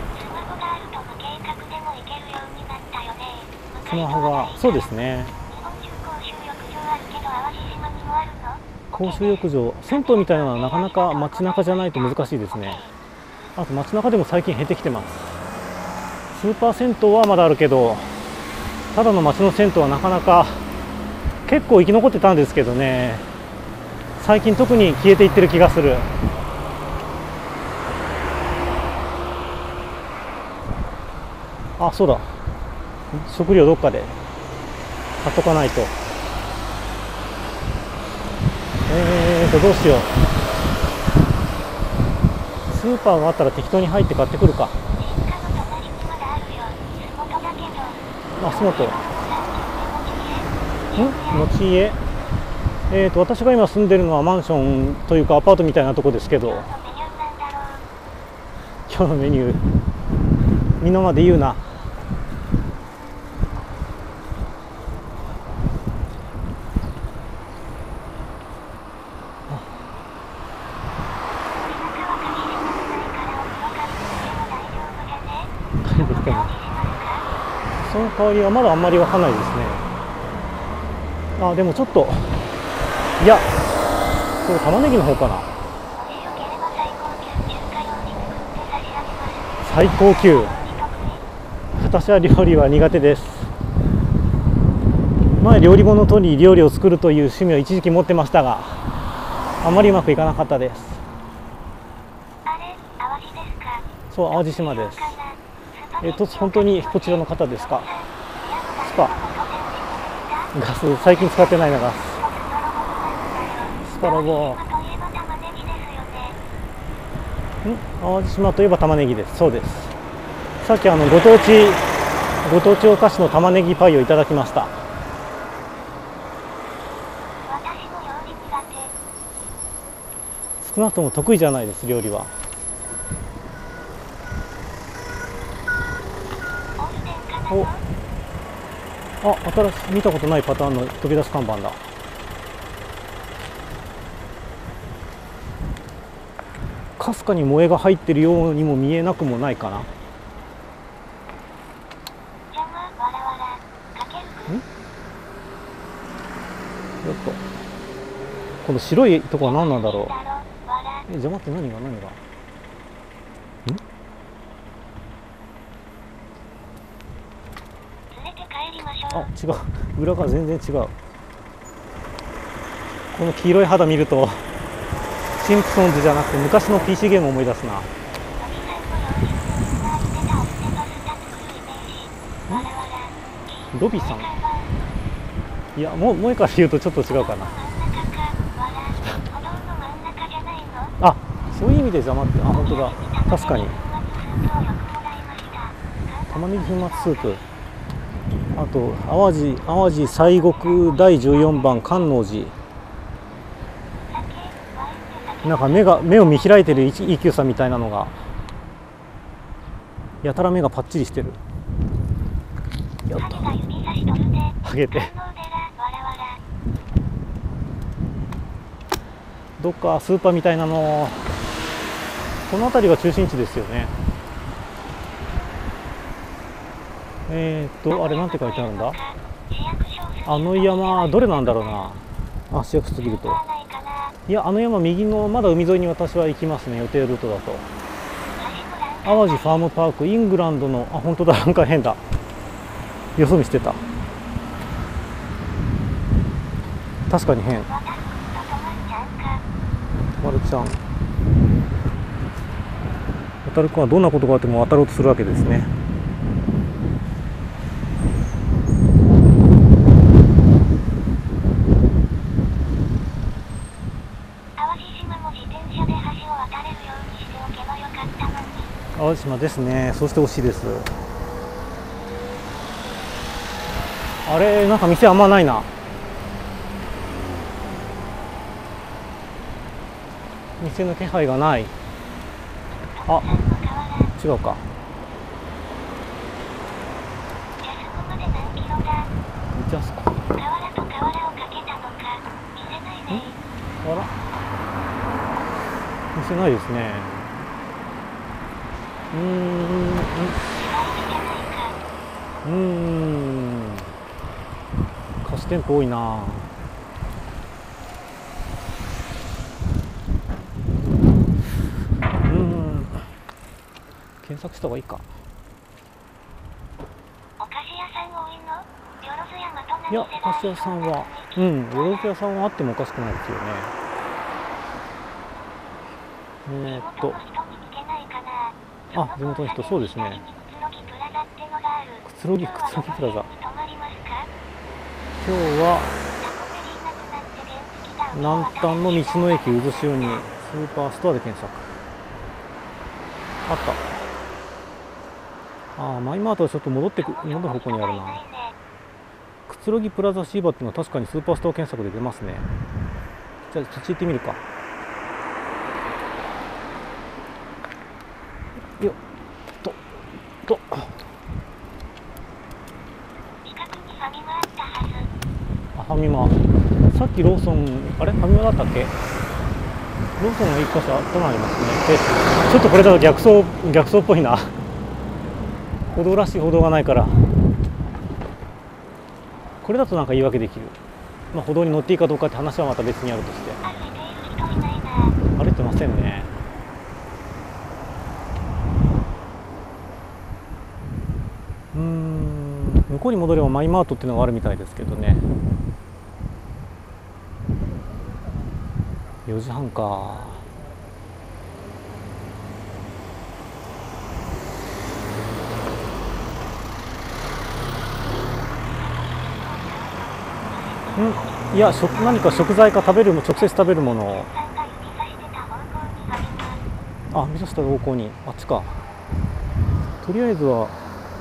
スマホが、そうですね。公衆浴場、銭湯みたいなのはなかなか街中じゃないと難しいですね。あと街中でも最近減ってきてます。スーパー銭湯はまだあるけど、ただの街の銭湯はなかなか、結構生き残ってたんですけどね、最近特に消えていってる気がする。あ、そうだ、食料どっかで買っとかないと。どうしよう。スーパーがあったら適当に入って買ってくるか。 足元。持ち家。私が今住んでるのはマンションというかアパートみたいなとこですけど、今日のメニューみんなまで言うな。その香りはまだあんまりわかんないですね。あ、でもちょっと、いや、これ玉ねぎの方かな。最高級。私は料理は苦手です。前料理本の通り料理を作るという趣味を一時期持ってましたが、あまりうまくいかなかったです。そう、淡路島です。本当にこちらの方ですか。スパ。ガス、最近使ってないな、ガス。スパロボ。淡路島といえば玉ねぎです。そうです。さっきご当地お菓子の玉ねぎパイをいただきました。少なくとも得意じゃないです、料理は。あ、新しい見たことないパターンの飛び出し看板だ。かすかに萌えが入ってるようにも見えなくもないかな。よっと、この白いとこは何なんだろう。邪魔って何が。あ、違う、裏が全然違う。この黄色い肌見るとシンプソンズじゃなくて昔の PC ゲームを思い出すな。ロビさん、いや、もう一回言うとちょっと違うかな。あ、そういう意味で邪魔って、あ、本当だ、確かに。玉ねぎ粉末スープ、あと淡路西国第14番観音寺。なんか目を見開いてる一休さんみたいなのがやたら目がパッチリしてる。やっと上げて、どっかスーパーみたいなの、この辺りが中心地ですよね。あれなんて書いてあるんだ。あの山どれなんだろうな。あ、市役所過ぎると、いや、あの山右のまだ海沿いに私は行きますね、予定ルートだと。淡路ファームパーク、イングランドの、あ、本当だ、なんか変だ、よそ見してた。確かに変。まるちゃん、渡るくんはどんなことがあっても渡ろうとするわけですね。淡路島ですね。そうしてほしいです。あれ、なんか店あんまないな。店の気配がない。あ、違うか。じゃあそこ。あら、店ないですね。貸し店舗多いな。検索した方がいいか。いや、お菓子屋さんは、よろず屋さんはあってもおかしくないですよね。あ、地元の人、そうですね。くつろぎプラザ。今日は南端の道の駅うずしおにスーパーストアで検索。あった。 ああ、マイマートはちょっと戻る方向にあるな。くつろぎプラザシーバっていうのは確かにスーパーストア検索で出ますね。じゃあそっち行ってみるか。よっと近くにファミマあったはず。 あ、ファミマ。さっきローソン、あれファミマだったっけ？ローソンが一箇所あったのありますね。で、ちょっとこれだと逆走っぽいな。歩道らしい歩道がないから。これだとなんか言い訳できる。まあ、歩道に乗っていいかどうかって話はまた別にあるとして。 歩いている人いないな。 歩いてませんね。向こうに戻ればマイマートっていうのがあるみたいですけどね。4時半か。いや、何か食材か直接食べるものを。あ、見さした方向にあっちか。とりあえずは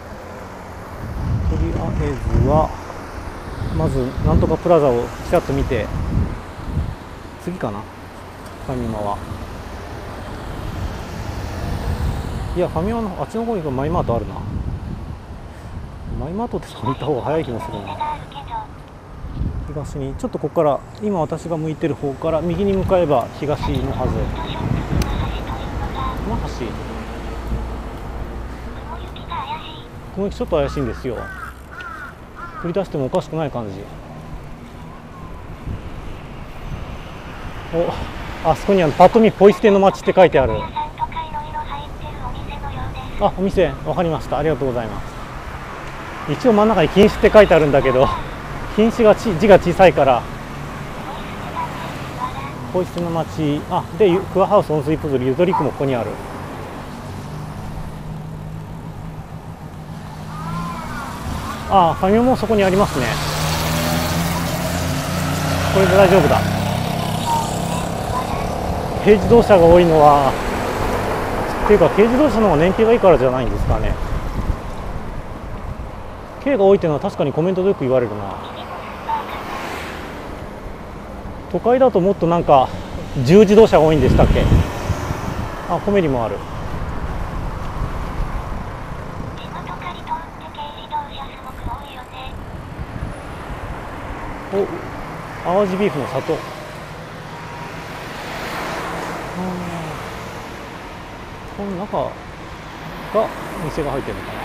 まずなんとかプラザをちらっと見て、次かな、ファミマは。いや、ファミマのあっちの方にマイマートあるな。マイマートって行った方が早い気もするな。東にちょっとここから今私が向いてる方から右に向かえば東のはず。熊橋、雲行きちょっと怪しいんですよ。降り出してもおかしくない感じ。あそこにパッと見ポイ捨ての街って書いてある。あ、お店分かりました。ありがとうございます。一応真ん中に禁止って書いてあるんだけど、禁止が字が小さいから。ポイ捨ての街、でクアハウス温水プールゆとり区もここにある。ファミマもそこにありますね。これで大丈夫だ。軽自動車が多いのはっていうか、軽自動車の方が燃費がいいからじゃないんですかね。軽が多いっていうのは確かにコメントでよく言われるな。都会だともっとなんか重自動車が多いんでしたっけ。コメリもある。淡路ビーフの里。この中が店が入ってるのかな。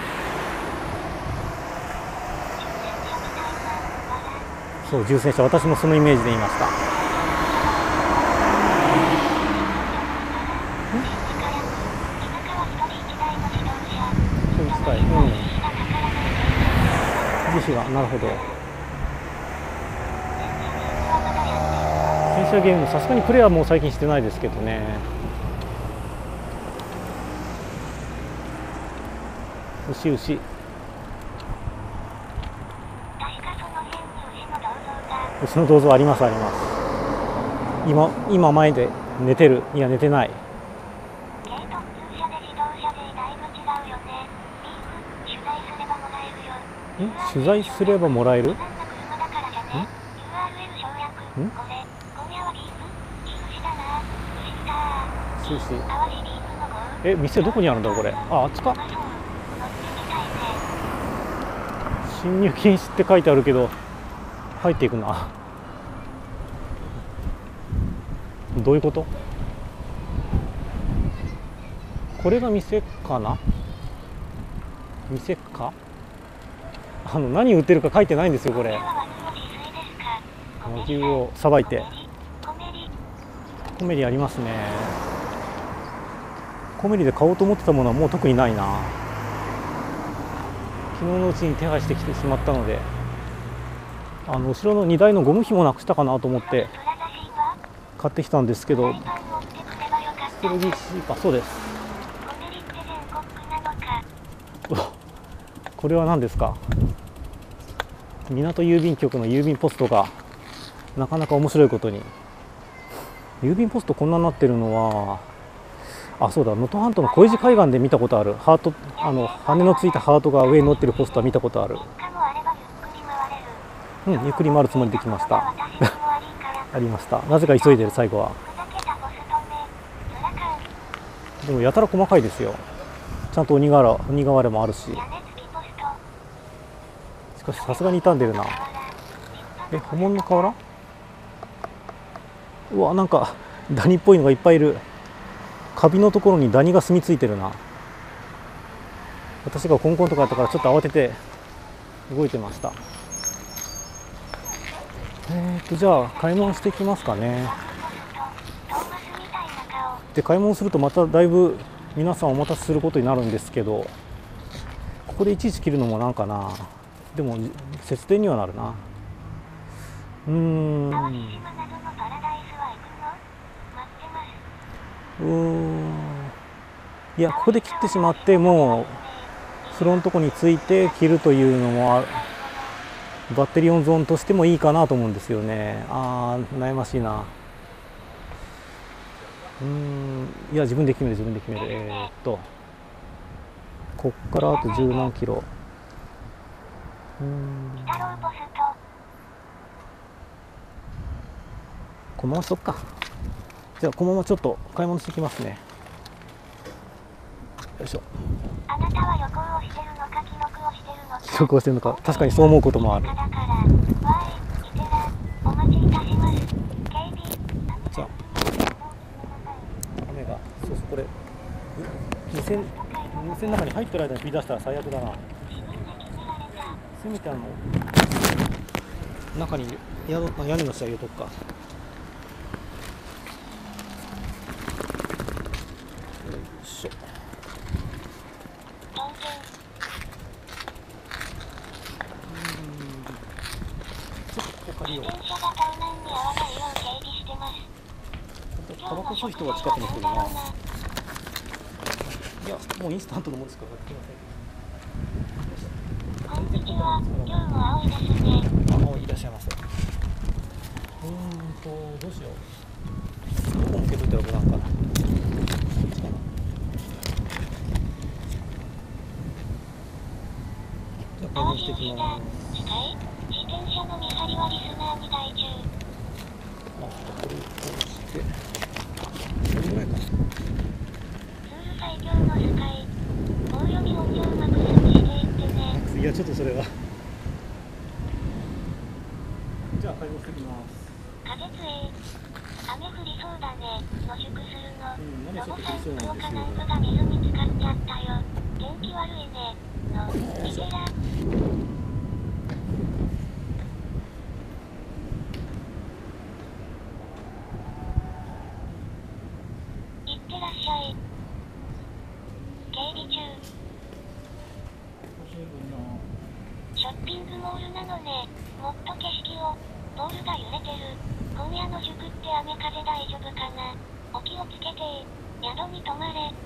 そう、重戦車、私もそのイメージで言いました。なるほど。戦車ゲームさすがにプレイはもう最近してないですけどね。牛の銅像あります。今前で寝てる。いや、寝てない。取材すればもらえる？店どこにあるんだろうこれ。あっちか。侵入禁止って書いてあるけど入っていくな。どういうこと？これが店かな？店か？何売ってるか書いてないんですよこれ。和牛をさばいて。コメリありますね。コメリで買おうと思ってたものはもう特にないな。昨日のうちに手配してきてしまったので、後ろの荷台のゴム紐なくしたかなと思って買ってきたんですけど、そうです。これは何ですか？港郵便局の郵便ポストがなかなか面白いことに、郵便ポストこんなになってるのはあ、そうだ、能登半島の小石海岸で見たことある。ハート、羽のついたハートが上に乗ってるポストは見たことある。うん、ゆっくり回るつもりできました。ありました。なぜか急いでる、最後は。でもやたら細かいですよ。ちゃんと鬼瓦もあるし。しかしさすがに傷んでるな。本物の瓦？うわ、なんかダニっぽいのがいっぱいいる。カビのところにダニが住み着いてるな。私がコンコンとかやったからちょっと慌てて動いてました。じゃあ買い物してきますかね。で、買い物するとまただいぶ皆さんお待たせすることになるんですけど、ここでいちいち切るのもなんかな。でも節電にはなるな。いや、ここで切ってしまってもうフロント庫について切るというのもバッテリー温存としてもいいかなと思うんですよね。悩ましいな。いや、自分で決める。こっからあと10何キロ。このまましとっか。じゃあこのままちょっと買い物してきますね。よいしょ。 あなたは旅行をしてるのか記録をしてるのか。 記録をしてるのか、確かにそう思うこともある。じゃあ雨が、そうこれ店の中に入ってる間に降り出したら最悪だな。せめて中に屋根の下入れとくか。よいしょ。 自転車が盗難に遭わないよう警備してます。 タバコ吸う人が近くに来るな。いや、もうインスタントのものしか買ってません。 こんにちは。今日も青いですね。 青い、いらっしゃいませ。どうしよう。どこ向けといたら無難かな。じゃあ買い物してきます。 自転車の見張りはリスナーに大中。 これをこうして、これぐらいかな。 ツール最強のスカイ。棒読み音量マックスにしていってね。 いや、ちょっとそれは。じゃあ買い物してきます。 風強い。雨降りそうだね。野宿するの。ロボさん福岡南部が水に浸かっちゃったよ。天気悪いね。いけら。いってらっしゃい。警備中。ショッピングモールなのね。もっと景色を。ボールが揺れてる。今夜の塾って雨風大丈夫かな。お気をつけて宿に泊まれ。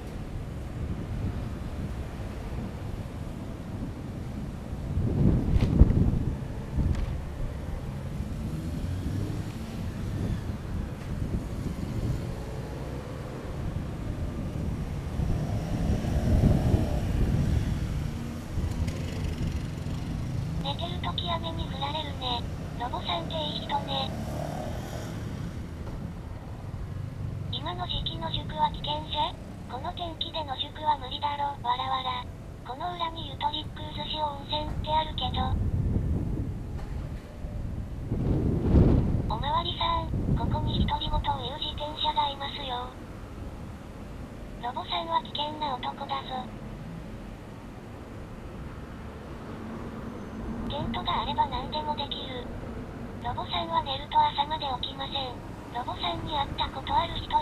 寝てるとき雨に降られるね。ロボさんっていい人ね。今の時期の塾は危険ぜ。この天気での塾は無理だろ。わらわら。この裏にゆとりっくう寿司温泉ってあるけど。おまわりさん、ここに独り言を言う自転車がいますよ。ロボさんは危険な男だぞ。テントがあれば何でもできる。ロボさんは寝ると朝まで起きません。ロボさんに会ったことある人いる？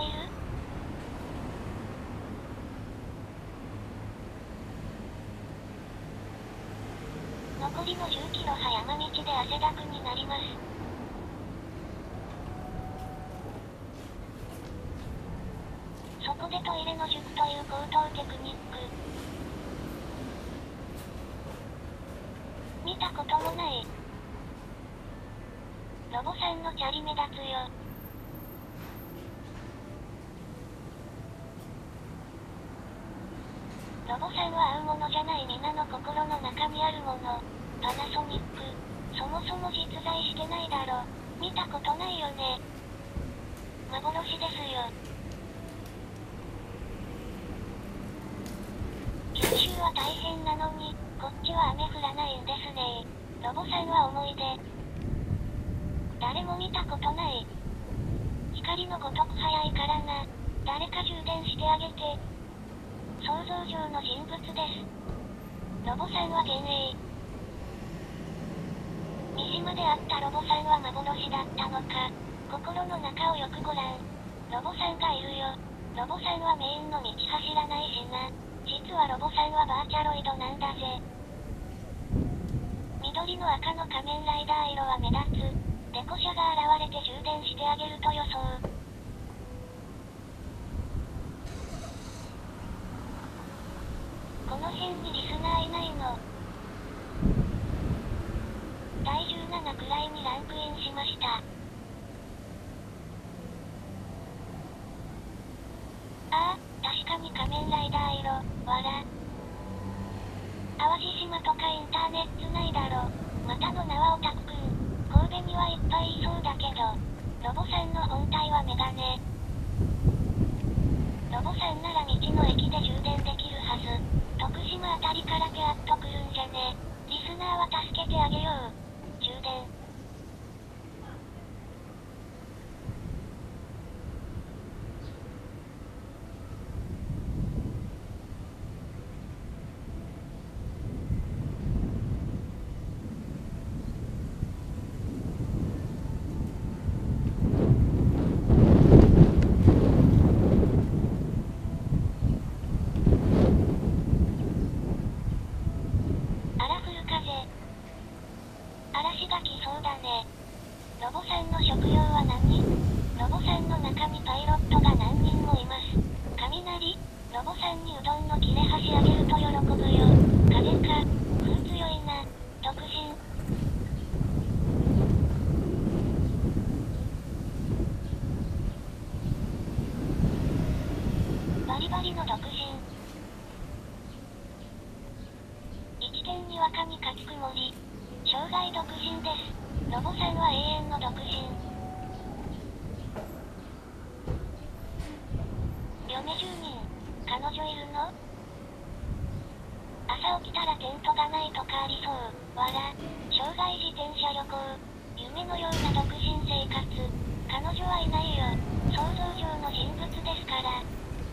残りの10キロは山道で汗だくになります。そこでトイレの塾という高等テクニック。見たこともない。ロボさんのチャリ目立つよ。 ロボさんは会うものじゃない皆の心の中にあるもの。パナソニック。そもそも実在してないだろ。見たことないよね。幻ですよ。九州は大変なのに、こっちは雨降らないんですね。ロボさんは思い出。誰も見たことない。光のごとく速いからな。誰か充電してあげて。想像上の人物です。ロボさんは幻影。三島であったロボさんは幻だったのか。心の中をよくごらん。ロボさんがいるよ。ロボさんはメインの道走らないしな。実はロボさんはバーチャロイドなんだぜ。緑の赤の仮面ライダー色は目立つ。デコ車が現れて充電してあげると予想。この辺にリスナーいないの。第17くらいにランクインしました。ああ、確かに仮面ライダー色、わら。淡路島とかインターネットないだろ。またの名はオタクくん。神戸にはいっぱいいそうだけど、ロボさんの本体はメガネ。ロボさんなら道の駅で充電できるはず。徳島あたりからピャッと来るんじゃね。リスナーは助けてあげよう。充電。嵐が来そうだね。ロボさんの職業は何？ロボさんの中にパイロットが何人もいます。雷？ロボさんにうどんの切れ端あげると喜ぶよ。風か。風強いな。独身。バリバリの独身。一点にわかにかき曇り。生涯独身です。ロボさんは永遠の独身。嫁10人。彼女いるの？朝起きたらテントがないとかありそう。わら。生涯自転車旅行。夢のような独身生活。彼女はいないよ。想像上の人物ですから。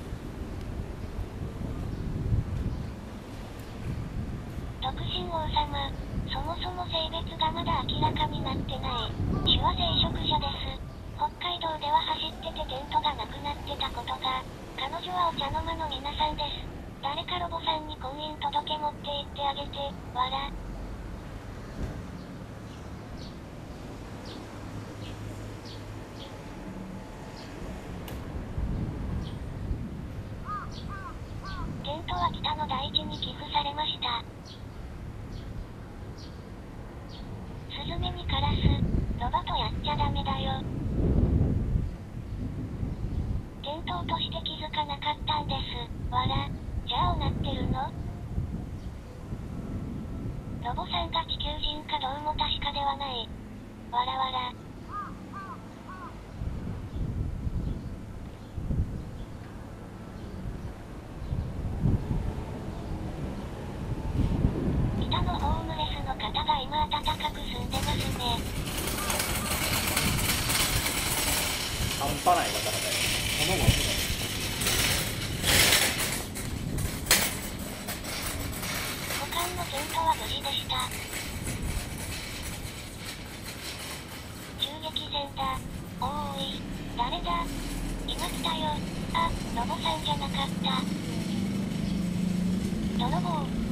独身王様。そもそも性別がまだ明らかになってない。手話聖職者です。北海道では走っててテントがなくなってたことが。彼女はお茶の間の皆さんです。誰かロボさんに婚姻届持って行ってあげて、わら。テントは北の大地に寄付されました。スズメにカラス、ロバとやっちゃダメだよ。テント落として気づかなかったんです。わら。じゃあおなってるの？ロボさんが地球人かどうも確かではない。わらわら。北のホームレスの方が今暖かく住んでますね。 半端ない方々よ。 保管のテントは無事でした。銃撃戦だ。おーい。誰だ？今来たよ。あ、ロボさんじゃなかった。泥棒。